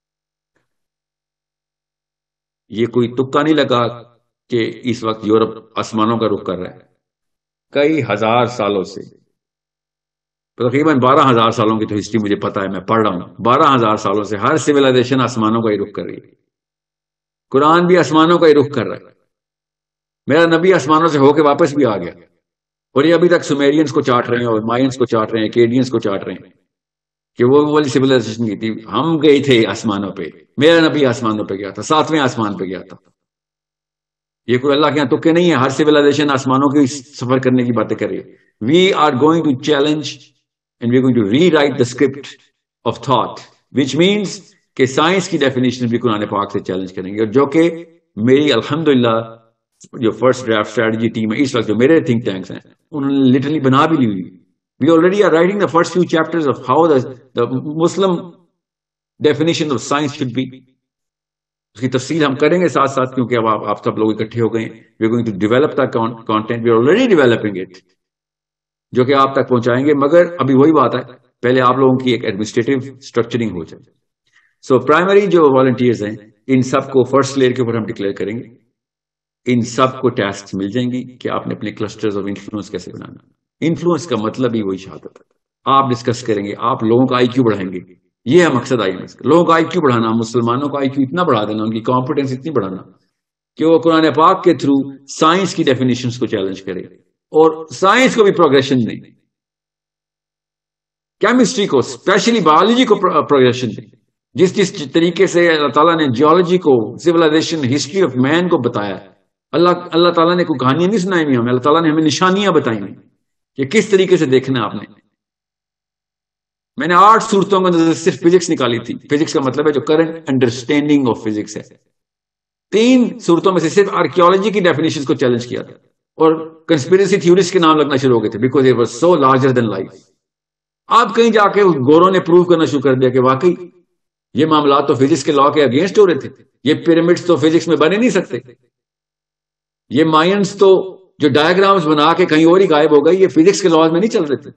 یہ کوئی تکا نہیں لگا کہ اس وقت یورپ آسمانوں کا رخ کر رہا ہے. کئی ہزار سالوں سے، تقریباً 12,000 سالوں کی تو ہسٹری مجھے پتا ہے، میں پڑھ رہا ہوں. 12,000 سالوں سے ہر سویلائزیشن آسمانوں کا ہی رخ کر رہی ہے. قرآن بھی آسمانوں کا ہی رخ کر رہا ہے. میرا نبی آسمانوں سے ہو کے واپس بھی آ گیا، اور یہ ابھی تک سومیرینز کو چاٹ رہے ہیں، اور مائنز کو چاٹ رہے ہیں، کیڈینز کو چاٹ رہے ہیں کہ وہ والی سویلائزیشن کی تھی. ہم گئے تھے آسمانوں پہ، میرا نبی آسمانوں پہ گیا تھا، 7ویں آسمان پہ گیا تھا. یہ کوئی اللہ کے یہاں تکے نہیں ہے. ہر سویلائزیشن آسمانوں کی سفر کرنے کی باتیں کر رہی ہے. We are going to challenge and we are going to rewrite the script of thought, which means کہ سائنس کی ڈیفینیشن بھی قرآن پاک سے چیلنج کریں گے. اور جو کہ میری الحمدللہ جو فرسٹ ڈرافٹ اسٹریٹجی ٹیم ہے اس وقت، جو میرے تھنک ٹینکس ہیں، انہوں نے لٹرلی بنا بھی لی ہوئی. We already are writing the first few chapters of how the Muslim definition of science should be. اس کی تفصیل ہم کریں گے ساتھ ساتھ، کیونکہ اب آپ سب لوگ اکٹھے ہو گئے ہیں. We are going to develop that content. We are already developing it, جو کہ آپ تک پہنچائیں گے. مگر ابھی وہی بات ہے، پہلے آپ لوگوں کی ایک ایڈمنسٹریٹو اسٹرکچرنگ ہو جائے. سو پرائمری جو والنٹیئرز ہیں، ان سب کو فرسٹ لیئر کے اوپر ہم ڈکلیئر کریں گے. ان سب کو ٹاسک مل جائیں گی کہ آپ نے اپنے کلسٹرز آف انفلوئنس کیسے بنانا. انفلوئنس کا مطلب ہی وہی شہادت ہے. آپ ڈسکس کریں گے، آپ لوگوں کا آئی کیو بڑھائیں گے. یہ ہے مقصد آئی ایمس کا، لوگوں کا آئی کیو بڑھانا، مسلمانوں کا آئی کیو اتنا بڑھا دینا، ان کی کمپیٹنس اتنی بڑھانا کہ وہ قرآن پاک کے تھرو سائنس کی ڈیفینیشنز کو چیلنج کرے اور سائنس کو بھی پروگریشن دیں. کیمسٹری کو، اسپیشلی بایولوجی کو پروگریشن دیں. جس طریقے سے اللہ تعالیٰ نے جیولوجی کو، سویلائزیشن، ہسٹری آف مین کو بتایا، اللہ تعالیٰ نے کوئی کہانیاں نہیں سنائی ہوئی ہمیں، اللہ تعالیٰ نے ہمیں نشانیاں بتائی ہیں کہ کس طریقے سے دیکھنا ہے آپ نے. میں نے 8 صورتوں کے اندر صرف فزکس نکالی تھی. فزکس کا مطلب ہے جو کرنٹ انڈرسٹینڈنگ آف فزکس ہے. 3 صورتوں میں سے صرف آرکیولوجی کی ڈیفینیشن کو چیلنج کیا تھا، اور کنسپیریسی تھیوریز کے نام لگنا شروع ہو گئے تھے، because it was so larger than life. اب کہیں جا کے گوروں نے پروو کرنا شروع کر دیا کہ واقعی یہ معاملات تو فزکس کے لا کے اگینسٹ ہو رہے تھے. یہ پیرامڈس تو فزکس میں بنے نہیں سکتے. یہ مائنس تو جو ڈائیگرامز بنا کے کہیں اور ہی غائب ہو گئی، یہ فزکس کے لاز میں نہیں چل رہے تھے.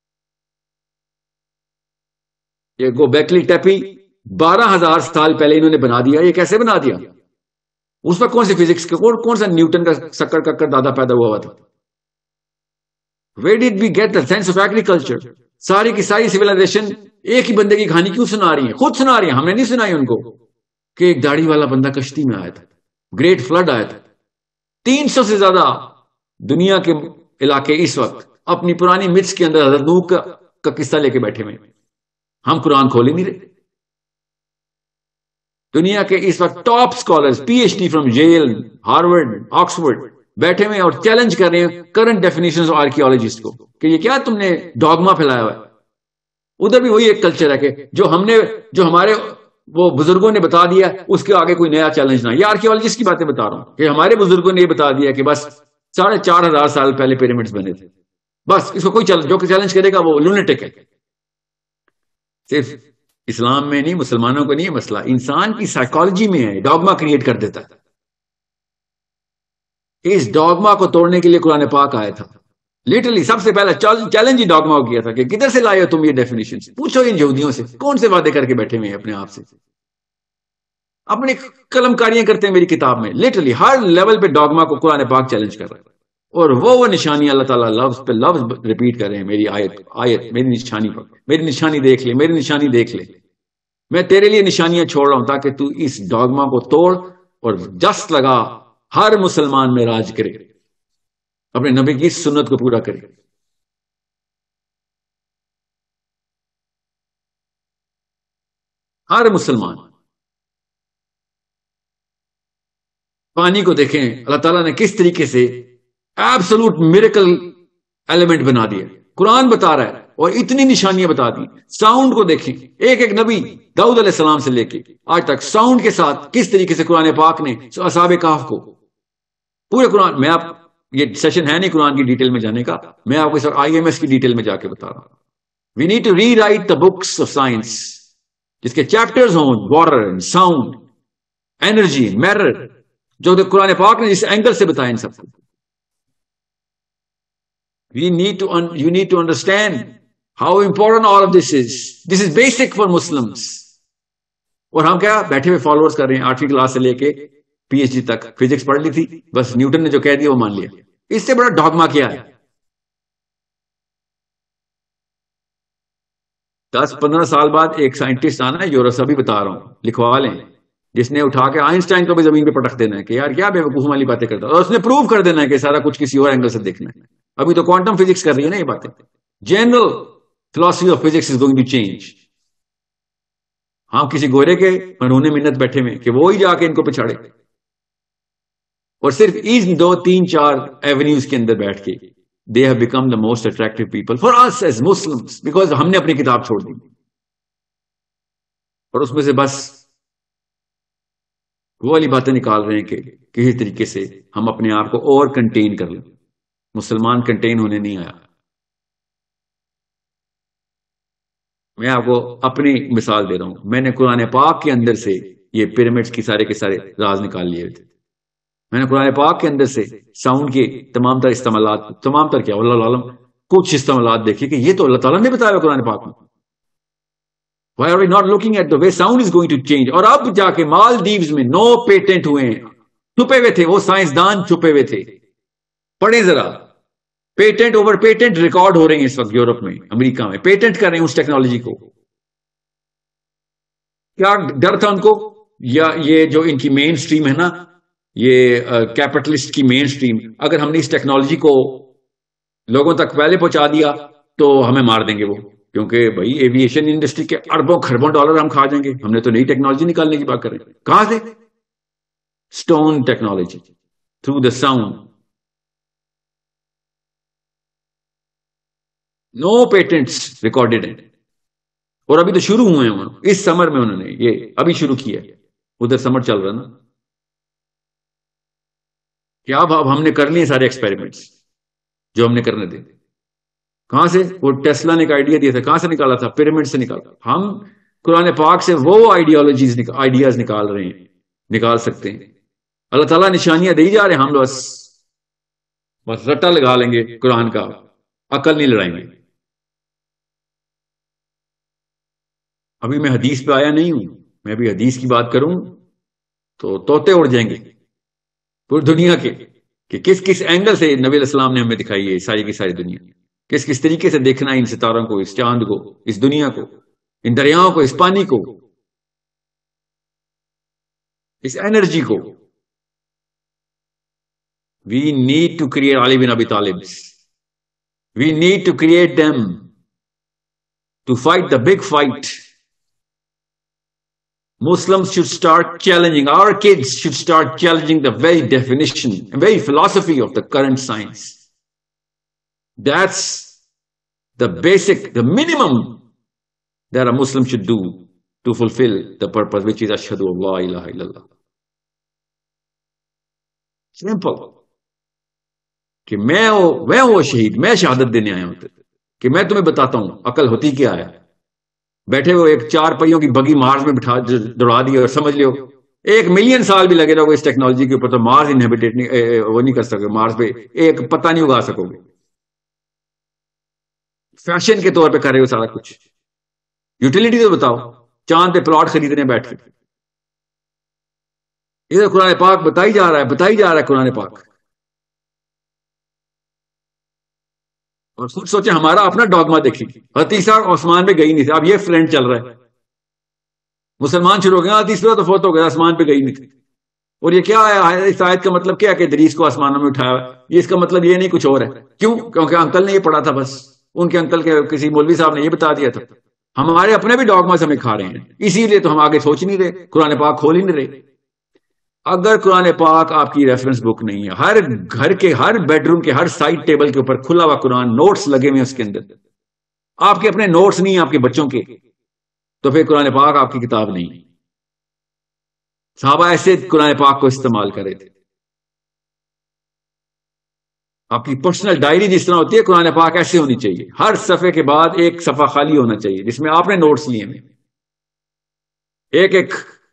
یہ گو بیکلی ٹیپی 12,000 سال پہلے انہوں نے بنا دیا. یہ کیسے بنا دیا؟ اس وقت کون سی فزکس کا، کون سا نیوٹن کا سکر ککر دادا پیدا ہوا تھا؟ Where did we get the sense of agriculture? ساری کی ساری سویلائزیشن ایک ہی بندے کی کہانی کیوں سنا رہی ہیں؟ خود سنا رہی ہیں، ہم نے نہیں سنائی ان کو، کہ ایک داڑھی والا بندہ کشتی میں آیا تھا، گریٹ فلڈ آیا تھا. 300 سے زیادہ دنیا کے علاقے اس وقت اپنی پرانی متس کے اندر حضرت نوح کا قصہ لے کے بیٹھے ہوئے. ہم قرآن کھول ہی نہیں رہے. دنیا کے اس وقت top scholars, P H D from Yale, Harvard, Oxford بیٹھے ہوئے اور چیلنج کر رہے ہیں کرنٹ ڈیفینیشنز آف آرکیولوجسٹ کو کہ یہ کیا تم نے ڈاگما پھیلایا ہوا ہے. ادھر بھی وہی ایک کلچر ہے کہ جو ہمارے وہ بزرگوں نے بتا دیا اس کے آگے کوئی نیا چیلنج نہ. یہ آرکیولوجسٹ کی باتیں بتا رہا ہوں کہ ہمارے بزرگوں نے یہ بتا دیا کہ بس 4,500 سال پہلے پیرامڈز بنے تھے. بس اس کو کوئی جو چیلنج کرے گا وہ لونیٹک ہے. صرف اسلام میں نہیں، مسلمانوں کو نہیں ہے مسئلہ، انسان کی سائیکالوجی میں ہے. ڈاگما کریٹ کر دیتا ہے. اس ڈاگما کو توڑنے کے لیے قرآن پاک آیا تھا. لٹرلی سب سے پہلا چیلنج ہی ڈاگما کو کیا تھا کہ کدھر سے لائے ہو تم یہ ڈیفینیشن. پوچھو ان یہودیوں سے کون سے وعدے کر کے بیٹھے ہوئے ہیں اپنے آپ سے. اپنی قلم کاریاں کرتے ہیں میری کتاب میں. لٹرلی ہر لیول پہ ڈاگما کو قرآن پاک چیلنج کر رہا ہے. اور وہ نشانی اللہ تعالیٰ لفظ پہ لفظ ریپیٹ کر رہے ہیں. میری آیت میری نشانی پر، میری نشانی دیکھ لے، میری نشانی دیکھ لے. میں تیرے لیے نشانیاں چھوڑ رہا ہوں تاکہ تو اس ڈاگما کو توڑ اور جس لگا ہر مسلمان میں راج کرے. اپنے نبی کی سنت کو پورا کریں. ہر مسلمان پانی کو دیکھیں اللہ تعالیٰ نے کس طریقے سے ایبسولوٹ میریکل ایلیمنٹ بنا دیا. قرآن بتا رہا ہے اور اتنی نشانیاں بتا دی. ساؤنڈ کو دیکھیں, ایک ایک نبی داؤد علیہ السلام سے لے کے آج تک ساؤنڈ کے ساتھ کس طریقے سے قرآن پاک نے اصحاب کہف کو پورے قرآن میں, آپ یہ سیشن ہے نہیں قرآن کی ڈیٹیل میں جانے کا, میں آپ کو IMS کی ڈیٹیل میں جا کے بتا رہا ہوں. We need to rewrite the books of science جس کے چیپٹرز ہوں واٹر, ساؤنڈ, انرجی, میٹر, جو قرآن پاک نے جس اینگل سے بتایا ان سب کو. You need to understand how important all of this is. This is basic for Muslims. اور ہم کیا بیٹھے ہوئے فالوورز کر رہے ہیں, 8ویں کلاس سے لے کے PhD تک فزکس پڑھ لی تھی, بس نیوٹن نے جو کہہ دیا وہ مان لیا. اس سے بڑا ڈاگما کیا ہے؟ 10-15 سال بعد ایک سائنٹسٹ آنا ہے, یورس ابھی بتا رہا ہوں, لکھوا لیں, جس نے اٹھا کے آئنسٹائن کو بھی زمین پہ پٹک دینا ہے کہ یار کیا بے وقوف والی باتیں کرتا ہے, اور اس نے پروو کر دینا ہے کہ سارا کچھ کسی اور اینگل سے دیکھنا ہے. ابھی تو کوانٹم فزکس کر رہی ہے نا یہ باتیں. General philosophy of physics is going to change. ہاں کسی گورے کے انہوں منت بیٹھے ہوئے کہ وہی جا کے ان کو پچھاڑے, اور صرف ان 2-3-4 ایونیوز کے اندر بیٹھ کے they have become the most attractive people for us as Muslims, because ہم نے اپنی کتاب چھوڑ دی اور اس میں سے بس وہ والی باتیں نکال رہے ہیں کہ کسی طریقے سے ہم اپنے آپ کو اور کنٹین کر لیں. مسلمان کنٹین ہونے نہیں آیا. میں آپ کو اپنی مثال دے رہا ہوں. میں نے قرآن پاک کے اندر سے یہ پیرامڈز کی سارے کے سارے راز نکال لیے تھے. میں نے قرآن پاک کے اندر سے ساؤنڈ کے تمام تر استعمالات, تمام تر کیا اللہ عالم کچھ استعمالات دیکھے کہ یہ تو اللہ تعالیٰ نے بتایا قرآن پاک میں. Why are we not looking at the way sound is going to change? اور اب جا کے مالدیوز میں 9 پیٹنٹ ہوئے ہیں, چھپے ہوئے تھے, وہ سائنسدان چھپے ہوئے تھے. پڑھیں ذرا, پیٹنٹ اوور پیٹنٹ ریکارڈ ہو رہے ہیں اس وقت یورپ میں, امریکہ میں پیٹنٹ کر رہے ہیں اس ٹیکنالوجی کو. کیا ڈر تھا ان کو؟ یا یہ جو ان کی مین سٹریم ہے نا, یہ کیپٹلسٹ کی مین سٹریم, اگر ہم نے اس ٹیکنالوجی کو لوگوں تک پہلے پہنچا دیا تو ہمیں مار دیں گے وہ, کیونکہ بھائی ایویشن انڈسٹری کے اربوں خربوں ڈالر ہم کھا جائیں گے. ہم نے تو نئی ٹیکنالوجی نکالنے کی بات کر رہے ہیں. کہاں سے؟ Stone technology, through the sound. 9 patents recorded ہیں, اور ابھی تو شروع ہوئے ہیں. اس سمر میں انہوں نے یہ ابھی شروع کیا ہے, ادھر سمر چل رہا نا. کیا اب ہم نے کر لیے سارے ایکسپیریمنٹس جو ہم نے کرنے تھے. کہاں سے؟ وہ ٹیسلا نے ایک آئیڈیا دیا تھا, کہاں سے نکالا تھا؟ پیرامڈ سے نکالا. ہم قرآن پاک سے وہ آئیڈیاز نکال رہے ہیں, نکال سکتے ہیں. اللہ تعالیٰ نشانیاں دے جا رہے ہیں, ہم لوگ بس رٹا لگا لیں گے قرآن کا, عقل نہیں لڑائیں گے. ابھی میں حدیث پہ آیا نہیں ہوں, میں ابھی حدیث کی بات کروں تو طوطے اڑ جائیں گے پوری دنیا کے کہ کس کس اینگل سے نبی علیہ السلام نے ہمیں دکھائی ہے ساری کی ساری دنیا, کس کس طریقے سے دیکھنا ہے ان ستاروں کو, اس چاند کو, اس دنیا کو, ان دریاؤں کو, اس پانی کو, اس انرجی کو. We need to create Ali bin Abi Talib. We need to create them to fight the big fight. Muslims should start challenging, our kids should start challenging the very definition and very philosophy of the current science. That's the basic, the minimum that a Muslim should do to fulfill the purpose, which is Ashhadu an la ilaha illallah. Simple. کہ میں وہ شہید, میں شہادت دینے آیا ہوں کہ میں تمہیں بتاتا ہوں عقل ہوتی کیا ہے. بیٹھے ہوئے ایک 4 پہیوں کی بگی مارس میں بٹھا دوڑا دی اور سمجھ لو 1 ملین سال بھی لگے رہو اس ٹیکنالوجی کے اوپر تو مارس انہیبیٹیٹ نہیں, وہ نہیں کر سکے, مارس پہ ایک پتہ نہیں اگا سکو گے. فیشن کے طور پہ کر رہے ہو سارا کچھ. یوٹیلیٹی تو بتاؤ, چاند پہ پلاٹ خریدنے بیٹھ کے. ادھر قرآن پاک بتائی جا رہا ہے قرآن پاک. اور خود سوچیں ہمارا اپنا ڈاگما دیکھیں. حتیثہ آسمان پہ گئی نہیں تھی, اب یہ فرینڈ چل رہا ہے. مسلمان شروع ہو گیا, حتیثہ تو فوت ہو گیا, آسمان پہ گئی نہیں تھی. اور یہ کیا ہے، اس آیت کا مطلب کیا ہے کہ ادریس کو آسمانوں میں اٹھایا؟ یہ اس کا مطلب یہ نہیں، کچھ اور ہے. کیوں؟ کیونکہ انکل نے یہ پڑھا تھا، بس ان کے انکل کے کسی مولوی صاحب نے یہ بتا دیا تھا. ہمارے اپنے بھی ڈاگماز ہمیں کھا رہے ہیں، اسی لیے تو ہم آگے سوچ نہیں رہے، قرآن پاک کھول ہی نہیں رہے. اگر قرآن پاک آپ کی ریفرنس بک نہیں ہے، ہر گھر کے ہر بیڈ روم کے ہر سائڈ ٹیبل کے اوپر کھلا ہوا قرآن، نوٹس لگے ہوئے ہیں اس کے اندر، آپ کے اپنے نوٹس نہیں ہیں آپ کے بچوں کے، تو پھر قرآن پاک آپ کی کتاب نہیں. صحابہ ایسے قرآن پاک کو استعمال کرے تھے. آپ کی پرسنل ڈائری جس طرح ہوتی ہے، قرآن پاک ایسے ہونی چاہیے، ہر صفحے کے بعد ایک صفحہ خالی ہونا چاہیے جس میں آپ نے نوٹس لیے ہیں. ایک ایک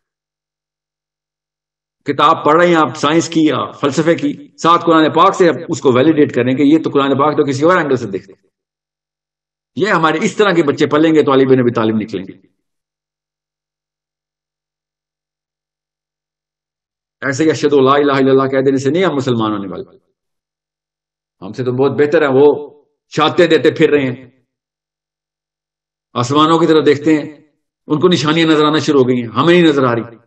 کتاب پڑھ رہے ہیں آپ، سائنس کی یا فلسفے کی، ساتھ قرآن پاک سے اس کو ویلیڈیٹ کریں کہ یہ تو قرآن پاک تو کسی اور اینگل سے دیکھتے. یہ ہمارے اس طرح کے بچے پلیں گے تو علی بن ابی طالب نکلیں گے. ایسے ہی اشہد لا الہ الا اللہ کہہ دینے سے نہیں ہم مسلمان ہونے والے. ہم سے تو بہت بہتر ہے وہ شہادتیں دیتے پھر رہے ہیں، آسمانوں کی طرف دیکھتے ہیں، ان کو نشانیاں نظر آنا شروع ہو گئی ہیں، ہمیں نہیں نظر آ رہی.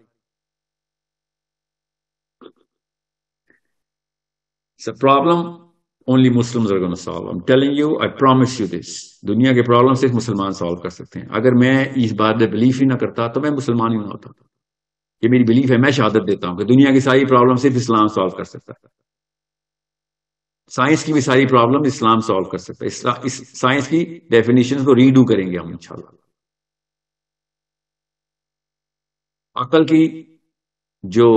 It's a problem only Muslims are going to solve. I'm telling you, I promise you this. دنیا کے پرابلم صرف مسلمان سالو کر سکتے ہیں. اگر میں اس بات میں بلیف ہی نہ کرتا تو میں مسلمان ہی نہ ہوتا. یہ میری بلیف ہے، میں شہادت دیتا ہوں کہ دنیا کی ساری پرابلم صرف اسلام سالو کر سکتا ہے. سائنس کی بھی ساری پرابلم اسلام سالو کر سکتا ہے. اس سائنس کی ڈیفینیشن کو ریڈو کریں گے ہم انشاءاللہ. عقل کی جو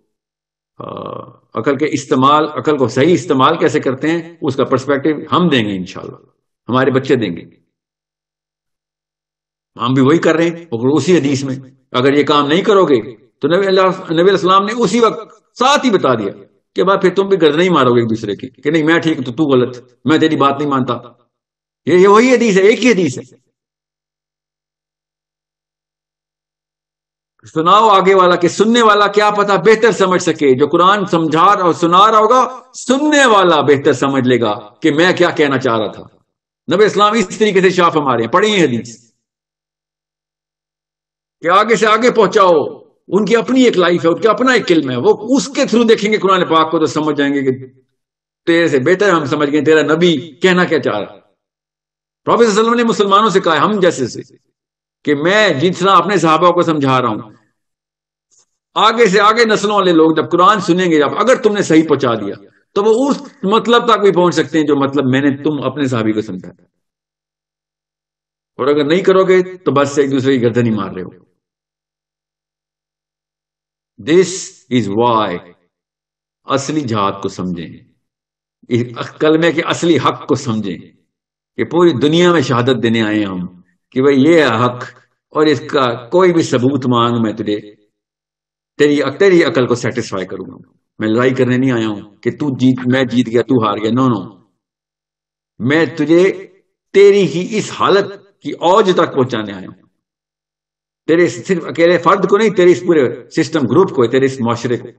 عقل کے استعمال، عقل کو صحیح استعمال کیسے کرتے ہیں اس کا پرسپیکٹو ہم دیں گے انشاءاللہ، ہمارے بچے دیں گے. ہم بھی وہی کر رہے ہیں. اور اسی حدیث میں اگر یہ کام نہیں کرو گے تو نبی علیہ السلام نے اسی وقت ساتھ ہی بتا دیا کہ بعد پھر تم بھی گردنیں ہی مارو گے ایک دوسرے کی کہ نہیں میں ٹھیک تو غلط، میں تیری بات نہیں مانتا. یہ وہی حدیث ہے، ایک ہی حدیث ہے. سناؤ آگے والا کہ سننے والا کیا پتا بہتر سمجھ سکے. جو قرآن سمجھا رہا اور سنا رہا ہوگا، سننے والا بہتر سمجھ لے گا کہ میں کیا کہنا چاہ رہا تھا. نبی اسلام اس طریقے سے شاف ہمارے ہیں. پڑھیں حدیث کہ آگے سے آگے پہنچاؤ. ان کی اپنی ایک لائف ہے، ان کا اپنا ایک علم ہے، وہ اس کے تھرو دیکھیں گے قرآن پاک کو تو سمجھ جائیں گے کہ تیرے سے بہتر ہم سمجھ گئے تیرا نبی کہنا کیا چاہ رہا. پروفیسر صلی اللہ علیہ وسلم نے مسلمانوں سے کہا ہم جیسے سے کہ میں جس طرح اپنے صحابہ کو سمجھا رہا ہوں، آگے سے آگے نسلوں والے لوگ جب قرآن سنیں گے، جب اگر تم نے صحیح پہنچا دیا تو وہ اس مطلب تک بھی پہنچ سکتے ہیں جو مطلب میں نے تم اپنے صحابی کو سمجھا. اور اگر نہیں کرو گے تو بس ایک دوسرے کی گردن ہی مار رہے ہو. دس از وائی اصلی جہاد کو سمجھیں، کلمے کے اصلی حق کو سمجھیں کہ پوری دنیا میں شہادت دینے آئے ہیں ہم کہ بھئی یہ حق، اور اس کا کوئی بھی ثبوت مانگ میں تجھے تیری عقل کو سیٹسفائی کروں گا. میں لڑائی کرنے نہیں آیا ہوں کہ میں جیت گیا تو ہار گیا. نو، میں تجھے تیری ہی اس حالت کی اوج تک پہنچانے آیا ہوں. تیرے صرف اکیلے فرد کو نہیں، تیرے اس پورے سسٹم گروپ کو، تیرے اس معاشرے کو.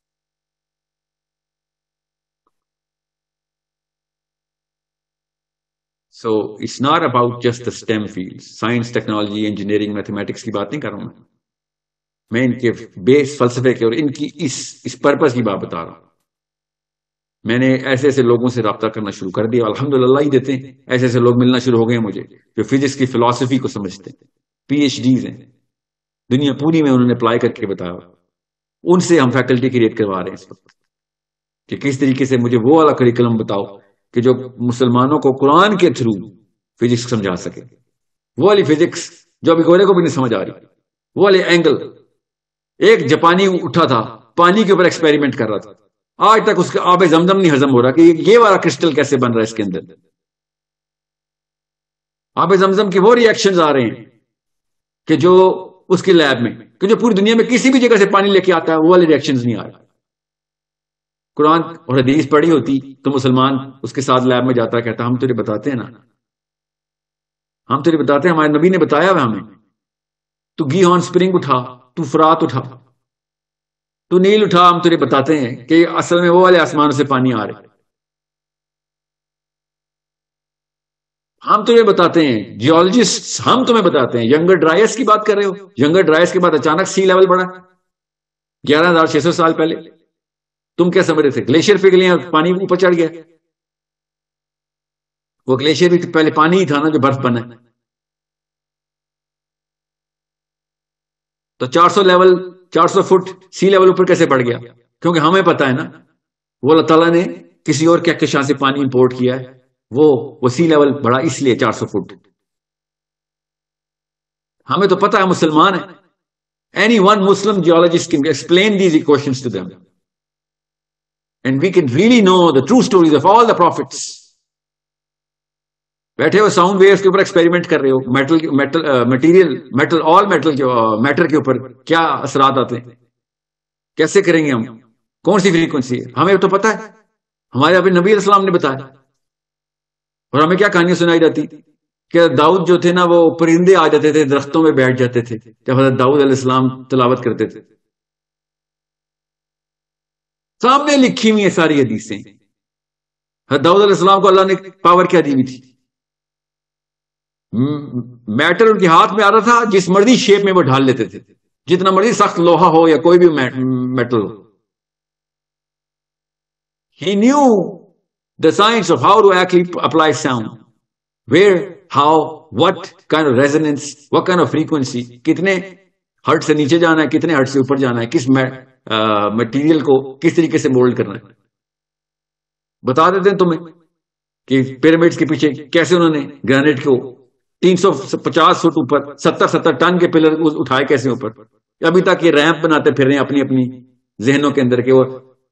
So it's not about just the STEM field. Science, technology, engineering, mathematics کی بات نہیں کر رہا ہوں میں ان کے بیس فلسفے کے اور ان کی اس پرپس کی بات بتا رہا ہوں. میں نے ایسے ایسے لوگوں سے رابطہ کرنا شروع کر دیا، الحمدللہ ہی دیتے ہیں. ایسے ایسے لوگ ملنا شروع ہو گئے ہیں مجھے جو فزکس کی فلسفی کو سمجھتے ہیں، پی ایچ ڈیز ہیں، دنیا پوری میں انہوں نے اپلائی کر کے بتایا. ان سے ہم فیکلٹی کریٹ کروا رہے ہیں اس وقت کہ کس طریقے سے مجھے وہ والا کریکلم بتاؤ کہ جو مسلمانوں کو قرآن کے تھرو فزکس سمجھا سکے. وہ والی فزکس جو ابھی گورے کو بھی نہیں سمجھ آ رہی، وہ والے اینگل. ایک جاپانی اٹھا تھا پانی کے اوپر ایکسپیریمنٹ کر رہا تھا، آج تک اس کا آب زمزم نہیں ہضم ہو رہا کہ یہ والا کرسٹل کیسے بن رہا ہے اس کے اندر. آب زمزم کی وہ ری ایکشنز آ رہے ہیں کہ جو اس کی لیب میں، کہ جو پوری دنیا میں کسی بھی جگہ سے پانی لے کے آتا ہے، وہ والے ری ایکشنز نہیں آ رہے. قرآن اور حدیث پڑھی ہوتی تو مسلمان اس کے ساتھ لیب میں جاتا کہتا ہم تجھے بتاتے ہیں نا، ہم تجھے بتاتے ہیں، ہمارے نبی نے بتایا ہوا ہمیں. تو گی ہارن سپرنگ اٹھا، تو فرات اٹھا، تو نیل اٹھا، ہم تجھے بتاتے ہیں کہ اصل میں وہ والے آسمانوں سے پانی آ رہے. ہم تمہیں بتاتے ہیں، جیولوجسٹ ہم تمہیں بتاتے ہیں. ینگر ڈرائس کی بات کر رہے ہو، ینگر ڈرائس کے بعد اچانک سی لیول بڑھا. 11,600 سال پہلے تم کیا سمجھ رہے تھے؟ گلیشیئر پگھلے ہیں اور پانی اوپر چڑھ گیا. وہ گلیشیئر بھی پہلے پانی ہی تھا نا جو برف بنا ہے. تو 400 فٹ سی لیول اوپر کیسے بڑھ گیا؟ کیونکہ ہمیں پتا ہے نا وہ اللہ تعالیٰ نے کسی اور کہکشاں سے پانی امپورٹ کیا ہے. وہ سی لیول بڑھا اس لیے 400 فٹ. ہمیں تو پتا ہے مسلمان ہے. Any one Muslim geologist can explain these equations to them. And we can really know the true stories of all the prophets. بیٹھے ہو ساؤنڈ ویوز کے اوپر ایکسپیریمنٹ کر رہے ہو, میٹر کے اوپر کیا اثرات آتے ہیں, کیسے کریں گے ہم, کون سی فریکوینسی ہے, ہمیں تو پتا ہے. ہمارے اپنے نبی علیہ السلام نے بتایا. اور ہمیں کیا کہانیاں سنائی جاتی کہ داؤد جو تھے نا وہ پرندے آ جاتے تھے, درختوں میں بیٹھ جاتے تھے جب حضرت داؤد علیہ السلام تلاوت کرتے تھے. سامنے لکھی ہوئی ہیں ساری حدیثیں. حضرت داؤد علیہ السلام کو اللہ نے پاور کیا دی ہوئی تھی؟ میٹر ان کے ہاتھ میں آ رہا تھا, جس مرضی شیپ میں وہ ڈھال لیتے تھے, جتنا مرضی سخت لوہا ہو یا کوئی بھی میٹل ہو. He knew the science of how to actually apply sound. Where, how, what kind of resonance, what kind of frequency, کتنے ہرٹ سے نیچے جانا ہے, کتنے ہرٹ سے اوپر جانا ہے, کس مٹیریل کو کس طریقے سے مولڈ کرنا ہے. بتا دیتے ہیں تمہیں کہ پیرامڈس کے پیچھے کیسے انہوں نے گرینائٹ کو 350 فٹ اوپر 70 ٹن کے پلر اٹھائے کیسے اوپر. ابھی تک یہ ریمپ بناتے پھر رہے ہیں اپنی اپنی ذہنوں کے اندر کہ وہ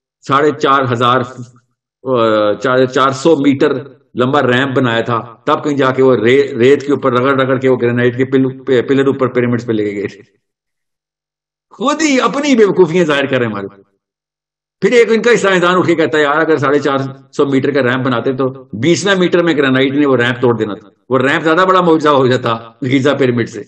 450 میٹر لمبا ریمپ بنایا تھا, تب کہیں جا کے وہ ریت کے اوپر رگڑ رگڑ کے وہ گرینائٹ کے پلر اوپر پیرامڈس پہ لے کے گئے تھے. خود ہی اپنی بیوقوفیاں ظاہر کر رہے ہیں ہمارے. پھر ایک ان کا سائنسدان اٹھ کے کہتا ہے یار اگر 450 میٹر کا ریمپ بناتے تو 20واں میٹر میں گرینائٹ نے وہ ریمپ توڑ دینا تھا. وہ ریمپ زیادہ بڑا معجزہ ہو جاتا گیزا پیرامڈ سے.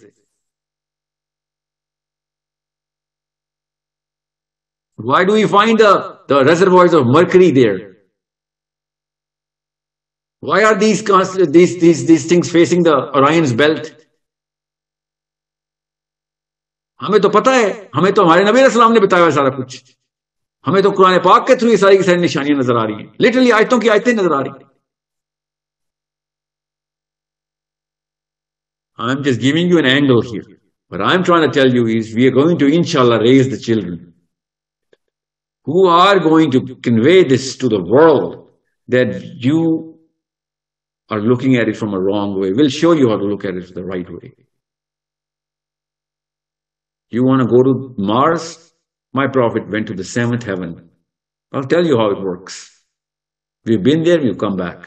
Why do we find the reservoirs of mercury there? Why are these things facing the Orion's belt? ہمیں تو پتا ہے, ہمیں تو ہمارے نبی علیہ السلام نے بتایا سارا کچھ. ہمیں تو قرآن پاک کے تھرو یہ ساری کی ساری نشانیاں نظر آ رہی ہیں, لٹرلی آیتوں کی آیتیں نظر آ رہی ہیں. I'm just giving you an angle here. What I'm trying to tell you is we are going to inshallah raise the children who are going to convey this to the world that you are looking at it from a wrong way. We'll show you how to look at it the right way. You want to go to Mars? My prophet went to the 7th heaven. I'll tell you how it works. We've been there, we've come back.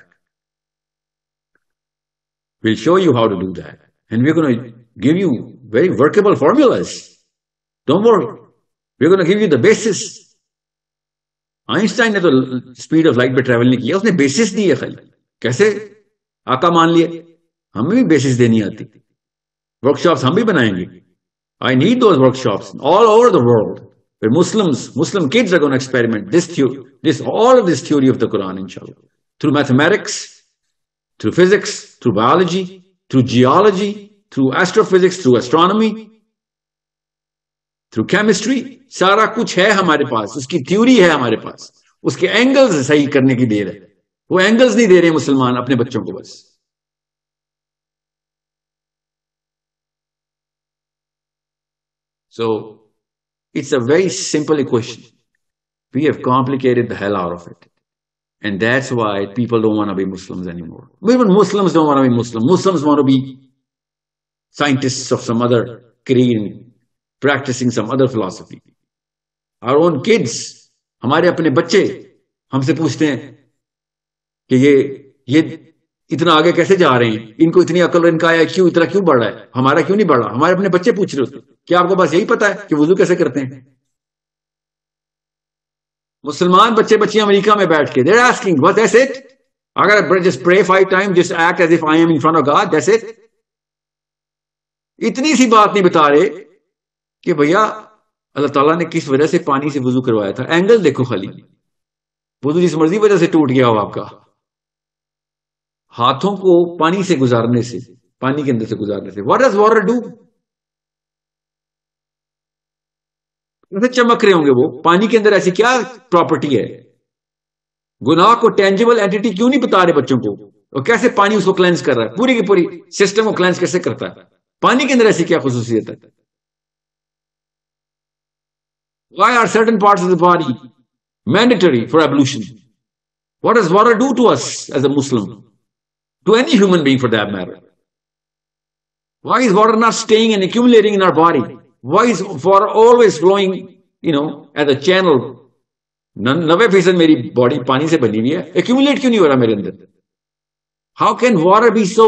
We'll show you how to do that. And we're going to give you very workable formulas. Don't worry. We're going to give you the basis. Einstein نے تو speed of light پہ travel نہیں کیا, اس نے basis the ہے خالی. کیسے آقا مان لیے, ہمیں بھی بیسس دینی آتی. ورک شاپس ہم بھی بنائیں گے. I need those workshops all over the world where Muslim kids are going to experiment all of this theory of the Quran, inshallah, through mathematics, through physics, through biology, through geology, through astrophysics, through astronomy, through chemistry. سارا کچھ ہے ہمارے پاس, اس کی theory ہے ہمارے پاس, اس کے angles صحیح کرنے کی دیر ہے. وہ اینگلز نہیں دے رہے مسلمان اپنے بچوں کو بس. So it's a very simple equation. We have complicated the hell out of it. And that's why people don't want to be Muslims anymore. Even Muslims don't want to be Muslim. Muslims want to be scientists of some other creed, practicing some other philosophy. Our own kids, ہمارے اپنے بچے ہم سے پوچھتے ہیں کہ یہ اتنا آگے کیسے جا رہے ہیں, ان کو اتنی عقل اور ان کا کیوں اتنا کیوں بڑھ رہا ہے, ہمارا کیوں نہیں بڑھ رہا. ہمارے اپنے بچے پوچھ رہے ہوتے ہیں کہ آپ کو بس یہی پتا ہے کہ وضو کیسے کرتے ہیں. مسلمان بچے بچے امریکہ میں بیٹھ کے they're asking what, that's it? اگر just pray 5 times, just act as if I am in front of God, that's it? اتنی سی بات نہیں بتا رہے کہ بھیا اللہ تعالیٰ نے کس وجہ سے پانی سے وضو کروایا تھا. اینگل دیکھو خالی, وضو جس مرضی وجہ سے ٹوٹ گیا ہو آپ کا, ہاتھوں کو پانی سے گزارنے سے, پانی کے اندر سے گزارنے سے. What does water do? کیسے چمک رہے ہوں گے وہ؟ پانی کے اندر ایسی کیا پراپرٹی ہے؟ گناہ کو ٹینجیبل اینٹی کیوں نہیں بتا رہے بچوں کو؟ اور کیسے پانی اس کو کلینز کر رہا ہے؟ پوری کی پوری سسٹم کو کلینز کیسے کرتا ہے؟ پانی کے اندر ایسی کیا خصوصیت ہے؟ Why are certain parts of the body mandatory for ablution? What does water do to us as a Muslim? To any human being for that matter? Why is water not staying and accumulating in our body? Why is water always flowing, as a channel? 90% میری body پانی سے بنی ہوئی ہے, accumulate کیوں نہیں ہو رہا میرے اندر؟ How can water be so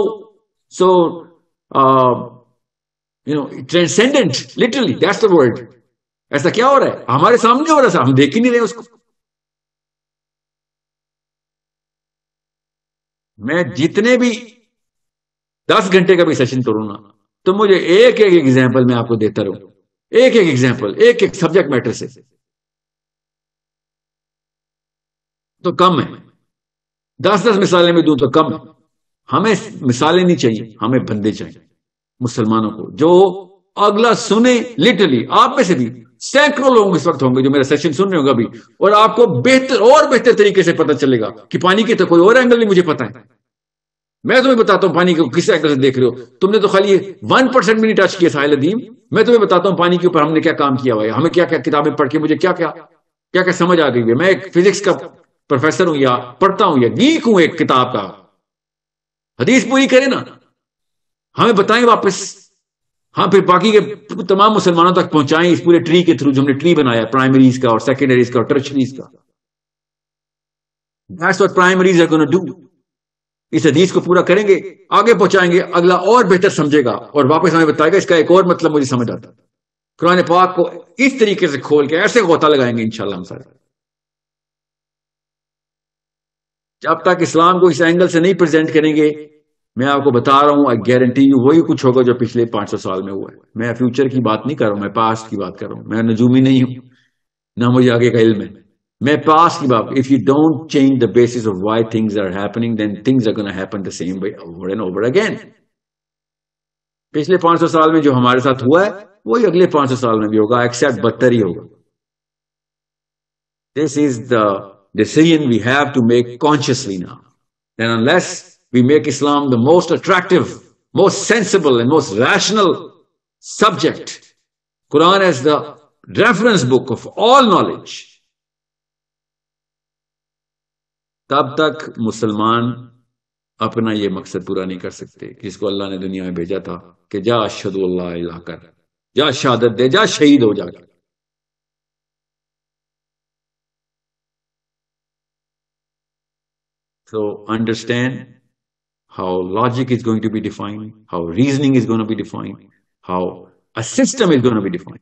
transcendent? Literally that's the word. ایسا کیا ہو رہا ہے ہمارے سامنے؟ ہو رہا تھا, ہم دیکھ ہی نہیں رہے اس کو. میں جتنے بھی 10 گھنٹے کا بھی سیشن کروں نا تو مجھے ایک ایک ایگزامپل میں آپ کو دیتا رہوں, ایک ایک ایگزامپل, ایک ایک سبجیکٹ میٹر سے, تو کم ہے. 10 مثالیں میں دوں تو کم ہے. ہمیں مثالیں نہیں چاہیے, ہمیں بندے چاہیے مسلمانوں کو جو اگلا سنے. لٹرلی آپ میں سے بھی سینکڑوں لوگ اس وقت ہوں گے جو میرا سیشن سن رہے ہوں گے ابھی, اور آپ کو بہتر طریقے سے پتہ چلے گا کہ پانی کے تو کوئی اور اینگل نہیں مجھے پتا ہے. میں تمہیں بتاتا ہوں پانی کو کس اینگل سے دیکھ رہے ہو. تم نے تو خالی 1% بھی نہیں ٹچ کیا ساحل ادیم. میں تمہیں بتاتا ہوں پانی کے اوپر ہم نے کیا کام کیا ہوا ہے, ہمیں کیا کیا کتابیں پڑھ کے مجھے کیا کیا سمجھ آ گئی ہے. میں ایک فزکس کا پروفیسر ہوں یا پڑھتا ہوں یا گیک ہوں ایک کتاب کا. حدیث پوری کریں نا, ہمیں بتائیں واپس, ہاں پھر باقی کے تمام مسلمانوں تک پہنچائیں اس پورے ٹری کے تھرو جو ہم نے ٹری بنایا, پرائمریز کا اور سیکنڈریز کا اور ٹرشریز کا. That's what primaries are going to do. اس حدیث کو پورا کریں گے, آگے پہنچائیں گے, اگلا اور بہتر سمجھے گا اور واپس ہمیں بتائے گا اس کا ایک اور مطلب مجھے سمجھ آتا. قرآن پاک کو اس طریقے سے کھول کے ایسے غوطہ لگائیں گے انشاءاللہ ہم سارے. جب تک اسلام کو اس اینگل سے نہیں پریزنٹ کریں گے, میں آپ کو بتا رہا ہوں, آئی گارنٹی یو وہی کچھ ہوگا جو پچھلے 500 سال میں ہوا ہے. میں فیوچر کی بات نہیں کر رہا ہوں, میں پاسٹ کی بات کر رہا ہوں. میں نجومی نہیں ہوں, نہ مجھے آگے کا علم ہے. میں پاسٹ کی بات, if you don't change the basis of why things are happening, then things are going to happen the same way over and over again. پچھلے 500 سال میں جو ہمارے ساتھ ہوا ہے وہی اگلے 500 سال میں بھی ہوگا, ایکسیپٹ بدتر ہی ہوگا. This is the decision we have to make consciously now. And unless we make Islam the most attractive, most sensible and most rational subject, Quran as the reference book of all knowledge, تب تک مسلمان اپنا یہ مقصد پورا نہیں کر سکتے جس کو اللہ نے دنیا میں بھیجا تھا کہ جا اشہد اللہ الہ کر, جا شہادت دے, جا شہید ہو جا کے. So understand how logic is going to be defined, how reasoning is going to be defined, how a system is going to be defined.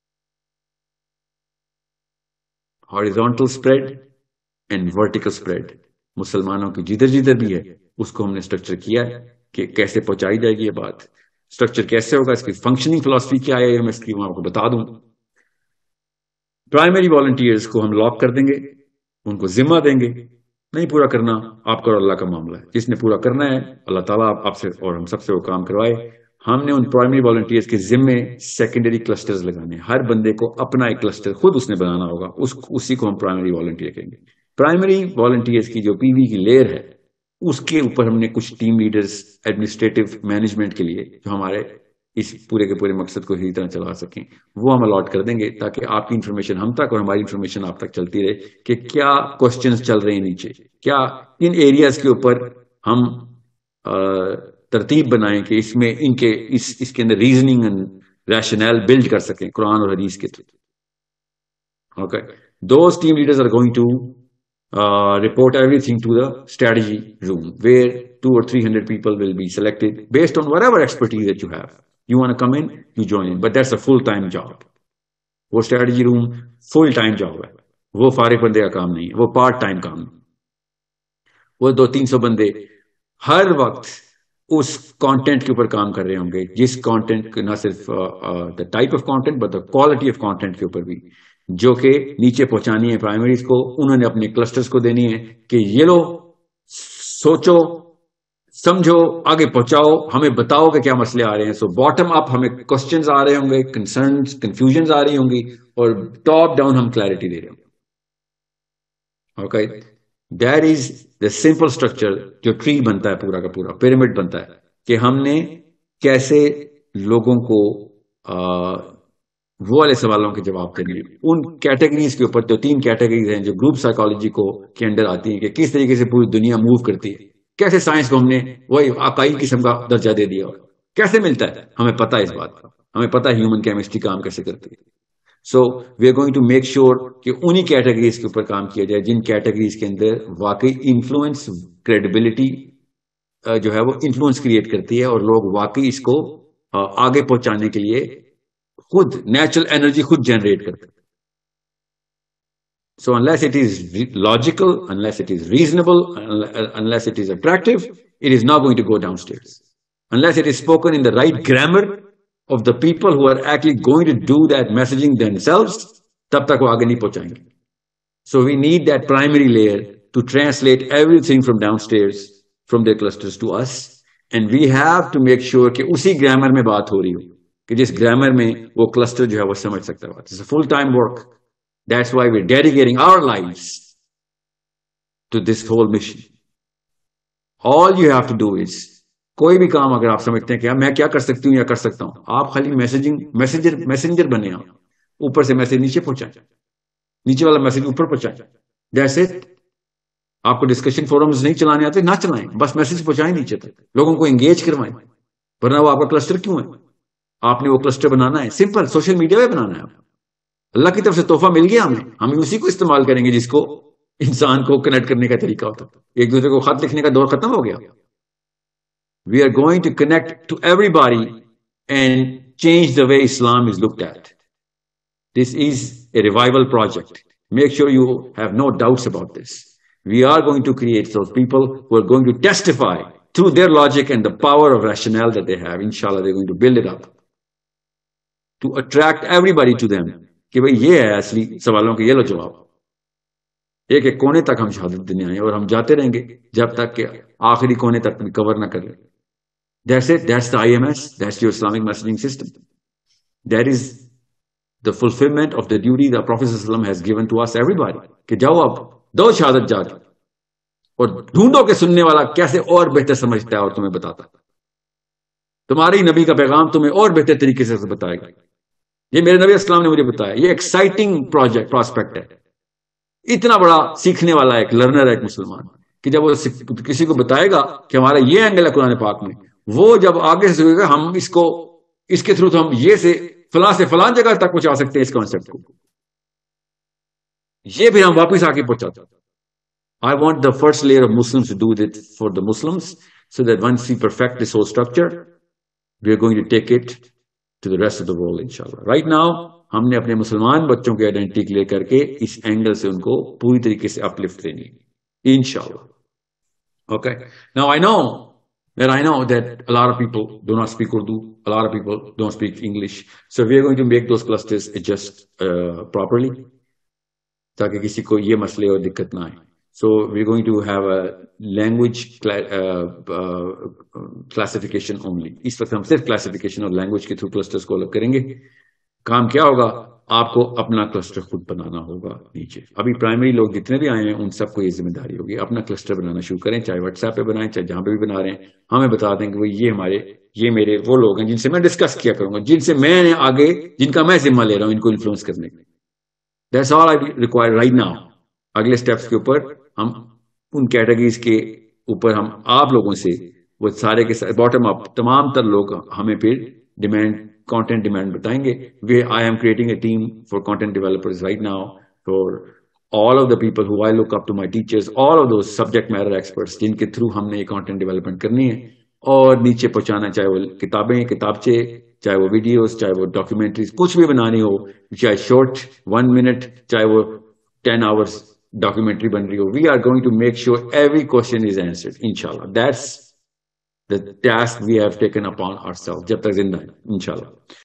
Horizontal spread and vertical spread. مسلمانوں کی جدھر بھی ہے اس کو ہم نے اسٹرکچر کیا ہے کہ کیسے پہنچائی جائے گی یہ بات. اسٹرکچر کیسے ہوگا, اس کی فنکشننگ فلاسفی کیا ہے, میں اس کی آپ کو بتا دوں. پرائمری والنٹیئرز کو ہم لاک کر دیں گے, ان کو ذمہ دیں گے. نہیں پورا کرنا آپ کا اور اللہ کا معاملہ ہے. جس نے پورا کرنا ہے اللہ تعالیٰ آپ سے اور ہم سب سے وہ کام کروائے. ہم نے ان پرائمری والنٹیئرز کے ذمے سیکنڈری کلسٹرز لگانے. ہر بندے کو اپنا ایک کلسٹر خود اس نے بنانا ہوگا, اسی کو ہم پرائمری والنٹیئر کہیں گے. پرائمری والنٹیئرز کی جو پی وی کی لیئر ہے اس کے اوپر ہم نے کچھ ٹیم لیڈرز ایڈمنسٹریٹو مینجمنٹ کے لیے جو ہمارے اس پورے کے پورے مقصد کو اسی طرح چلا سکیں وہ ہم الاٹ کر دیں گے, تاکہ آپ کی انفارمیشن ہم تک اور ہماری انفارمیشن آپ تک چلتی رہے کہ کیا کوسچنز چل رہے ہیں نیچے, کیا ان ایریاز کے اوپر ہم ترتیب بنائیں کہ اس میں ان کے اس کے اندر ریزننگ اینڈ ریشنل بلڈ کر سکیں قرآن اور حدیث کے through. Okay, those team leaders are going to report everything to the strategy room where 200 or 300 people will be selected based on whatever expertise that you have. You want to come in, you join in, but that's a full-time job. وہ strategy room full-time job ہے, وہ فارغ بندے کا کام نہیں ہے, وہ part time کام نہیں. وہ 200-300 بندے ہر وقت اس کانٹینٹ کے اوپر کام کر رہے ہوں گے, جس کانٹینٹ نہ صرف the type of content but the quality of content کے اوپر بھی, جو کہ نیچے پہنچانی ہے پرائمریز کو. انہوں نے اپنے کلسٹرز کو دینی ہے کہ یہ لو سوچو, سمجھو، آگے پہنچاؤ، ہمیں بتاؤ کہ کیا مسئلے آ رہے ہیں. سو باٹم اپ ہمیں کوشچنز آ رہے ہوں گے، کنسرنز، کنفیوژنز آ رہی ہوں گی، اور ٹاپ ڈاؤن ہم کلیئرٹی دے رہے ہوں گے. Okay, that is the simple structure جو ٹری بنتا ہے، پورا کا پورا پیرامڈ بنتا ہے، کہ ہم نے کیسے لوگوں کو وہ والے سوالوں کے جواب دینے. ان کیٹیگریز کے اوپر جو 3 کیٹیگریز ہیں جو گروپ سائیکالوجی کو کے انڈر آتی ہیں، کہ کس طریقے سے پوری دنیا موو کرتی ہے، کیسے سائنس کو ہم نے وہی عقائی قسم کا درجہ دے دیا، کیسے ملتا ہے، ہمیں پتہ ہے اس بات کا، ہمیں پتہ ہے ہیومن کیمسٹری کام کیسے کرتی ہے. So we are going to make sure کہ انہی کیٹیگریز کے اوپر کام کیا جائے جن کیٹیگریز کے اندر واقعی انفلوئنس، کریڈیبلٹی جو ہے وہ انفلوئنس کریٹ کرتی ہے، اور لوگ واقعی اس کو آگے پہنچانے کے لیے خود نیچرل انرجی خود جنریٹ کرتے ہیں. So unless it is logical, unless it is reasonable, unless it is attractive, it is not going to go downstairs. Unless it is spoken in the right grammar of the people who are actually going to do that messaging themselves, tab tak wo aage nahi pahunchayenge. So we need that primary layer to translate everything from downstairs, from their clusters to us. And we have to make sure کہ اسی grammar میں بات ہو رہی ہو، کہ جس grammar میں وہ cluster جو ہے وہ سمجھ سکتا ہے. It's a full-time work. That's why we're dedicating our lives to this whole mission. All you have to do is, کوئی بھی کام اگر آپ سمجھتے ہیں کہ میں کیا کر سکتی ہوں یا کر سکتا ہوں، آپ خالی میسنجر بنے، اوپر سے میسج نیچے پہنچائیں، نیچے والا میسج اوپر پہنچائیں. That's it. آپ کو ڈسکشن فورمز نہیں چلانے آتے، نہ چلائیں، بس میسج پہنچائیں نیچے تک، لوگوں کو انگیج کروائیں. ورنہ وہ آپ کا کلسٹر کیوں ہے؟ آپ نے وہ کلسٹر بنانا ہے، سمپل سوشل میڈیا پہ بنانا ہے. اللہ کی طرف سے تحفہ مل گیا ہمیں، ہم اسی کو استعمال کریں گے جس کو انسان کو کنیکٹ کرنے کا طریقہ ہوتا ہے. ایک دوسرے کو خط لکھنے کا دور ختم ہو گیا. We are going to connect to everybody and change the way Islam is looked at. This is a revival project. Make sure you have no doubts about this. We are going to create those people who are going to testify through their logic and the power of rationale that they have. Inshallah, they're going to build it up to attract everybody to them. کہ بھئی یہ ہے اصلی سوالوں کے یہ لو جواب. ایک ایک کونے تک ہم شہادت دینے آئے، اور ہم جاتے رہیں گے جب تک کہ آخری کونے تک کور نہ کر لیں. That's it. That's the IMS. That's your Islamic messaging system. That is the fulfillment of the duty the Prophet ﷺ has given to us, everybody. کہ جاؤ اب دو شہادت جا کے، اور ڈھونڈو کہ سننے والا کیسے اور بہتر سمجھتا ہے اور تمہیں بتاتا. تمہاری نبی کا پیغام تمہیں اور بہتر طریقے سے بتائے گا. یہ میرے نبی اسلام نے مجھے بتایا. یہ ایکسائٹنگ پراسپیکٹ ہے. اتنا بڑا سیکھنے والا ایک لرنر ہے ایک مسلمان، کہ جب وہ کسی کو بتائے گا کہ ہمارا یہ اینگل ہے قرآن پاک میں، وہ جب آگے سے سوچے گا ہم اس کے تھرو تو ہم یہ سے فلاں جگہ تک پہنچا سکتے ہیں اس کانسیپٹ کو. یہ بھی ہم واپس آ کے پہنچاتے. I want the first layer of Muslims to do this for the Muslims, so that once we perfect this whole structure, we are going to take it to the rest of the world, inshallah. Right now, ہم نے اپنے مسلمان بچوں کی identity clear کر کے اس angle سے ان کو پوری طریقے سے اپلفٹ دینی ہے، انشاءاللہ. Okay. Now I know that a lot of people do not speak Urdu, a lot of people don't speak English, so we are going to make those clusters adjust properly, تاکہ کسی کو یہ مسئلے اور دقت نہ آئے. So we're going to have a language classification only. اس وقت ہم صرف classification اور language کے through clusters کو الگ کریں گے. کام کیا ہوگا؟ آپ کو اپنا cluster خود بنانا ہوگا نیچے. ابھی پرائمری لوگ جتنے بھی آئے ہیں ان سب کو یہ ذمہ داری ہوگی، اپنا cluster بنانا شروع کریں، چاہے واٹس ایپ پہ بنائیں، چاہے جہاں پہ بھی بنا رہے ہیں. ہمیں بتا دیں کہ یہ میرے وہ لوگ ہیں جن سے میں ڈسکس کیا کروں گا، جن سے میں نے آگے جن کا میں ذمہ لے رہا ہوں ان کو انفلوئنس کرنے کا. That's all I require right now. اگلے سٹیپس کے اوپر ہم ان کیٹیگریز کے اوپر ہم آپ لوگوں سے وہ سارے کے باٹم اپ تمام تر لوگ ہمیں پھر کانٹینٹ ڈیمانڈ بتائیں گے. I am creating a team for content developers right now, for all of the people who I look up to, my teachers, all of those subject matter experts جن کے through ہم نے یہ content development کرنی ہے اور نیچے پہنچانا، چاہے وہ کتابیں، کتابچے، چاہے وہ ویڈیوز، چاہے وہ ڈاکیومنٹریز، کچھ بھی بنانی ہو، چاہے شارٹ 1 منٹ، چاہے وہ 10 hours documentary بن رہی ہو. We are going to make sure every question is answered, inshallah. That's the task we have taken upon ourselves جب تک زندہ ہے، inshallah.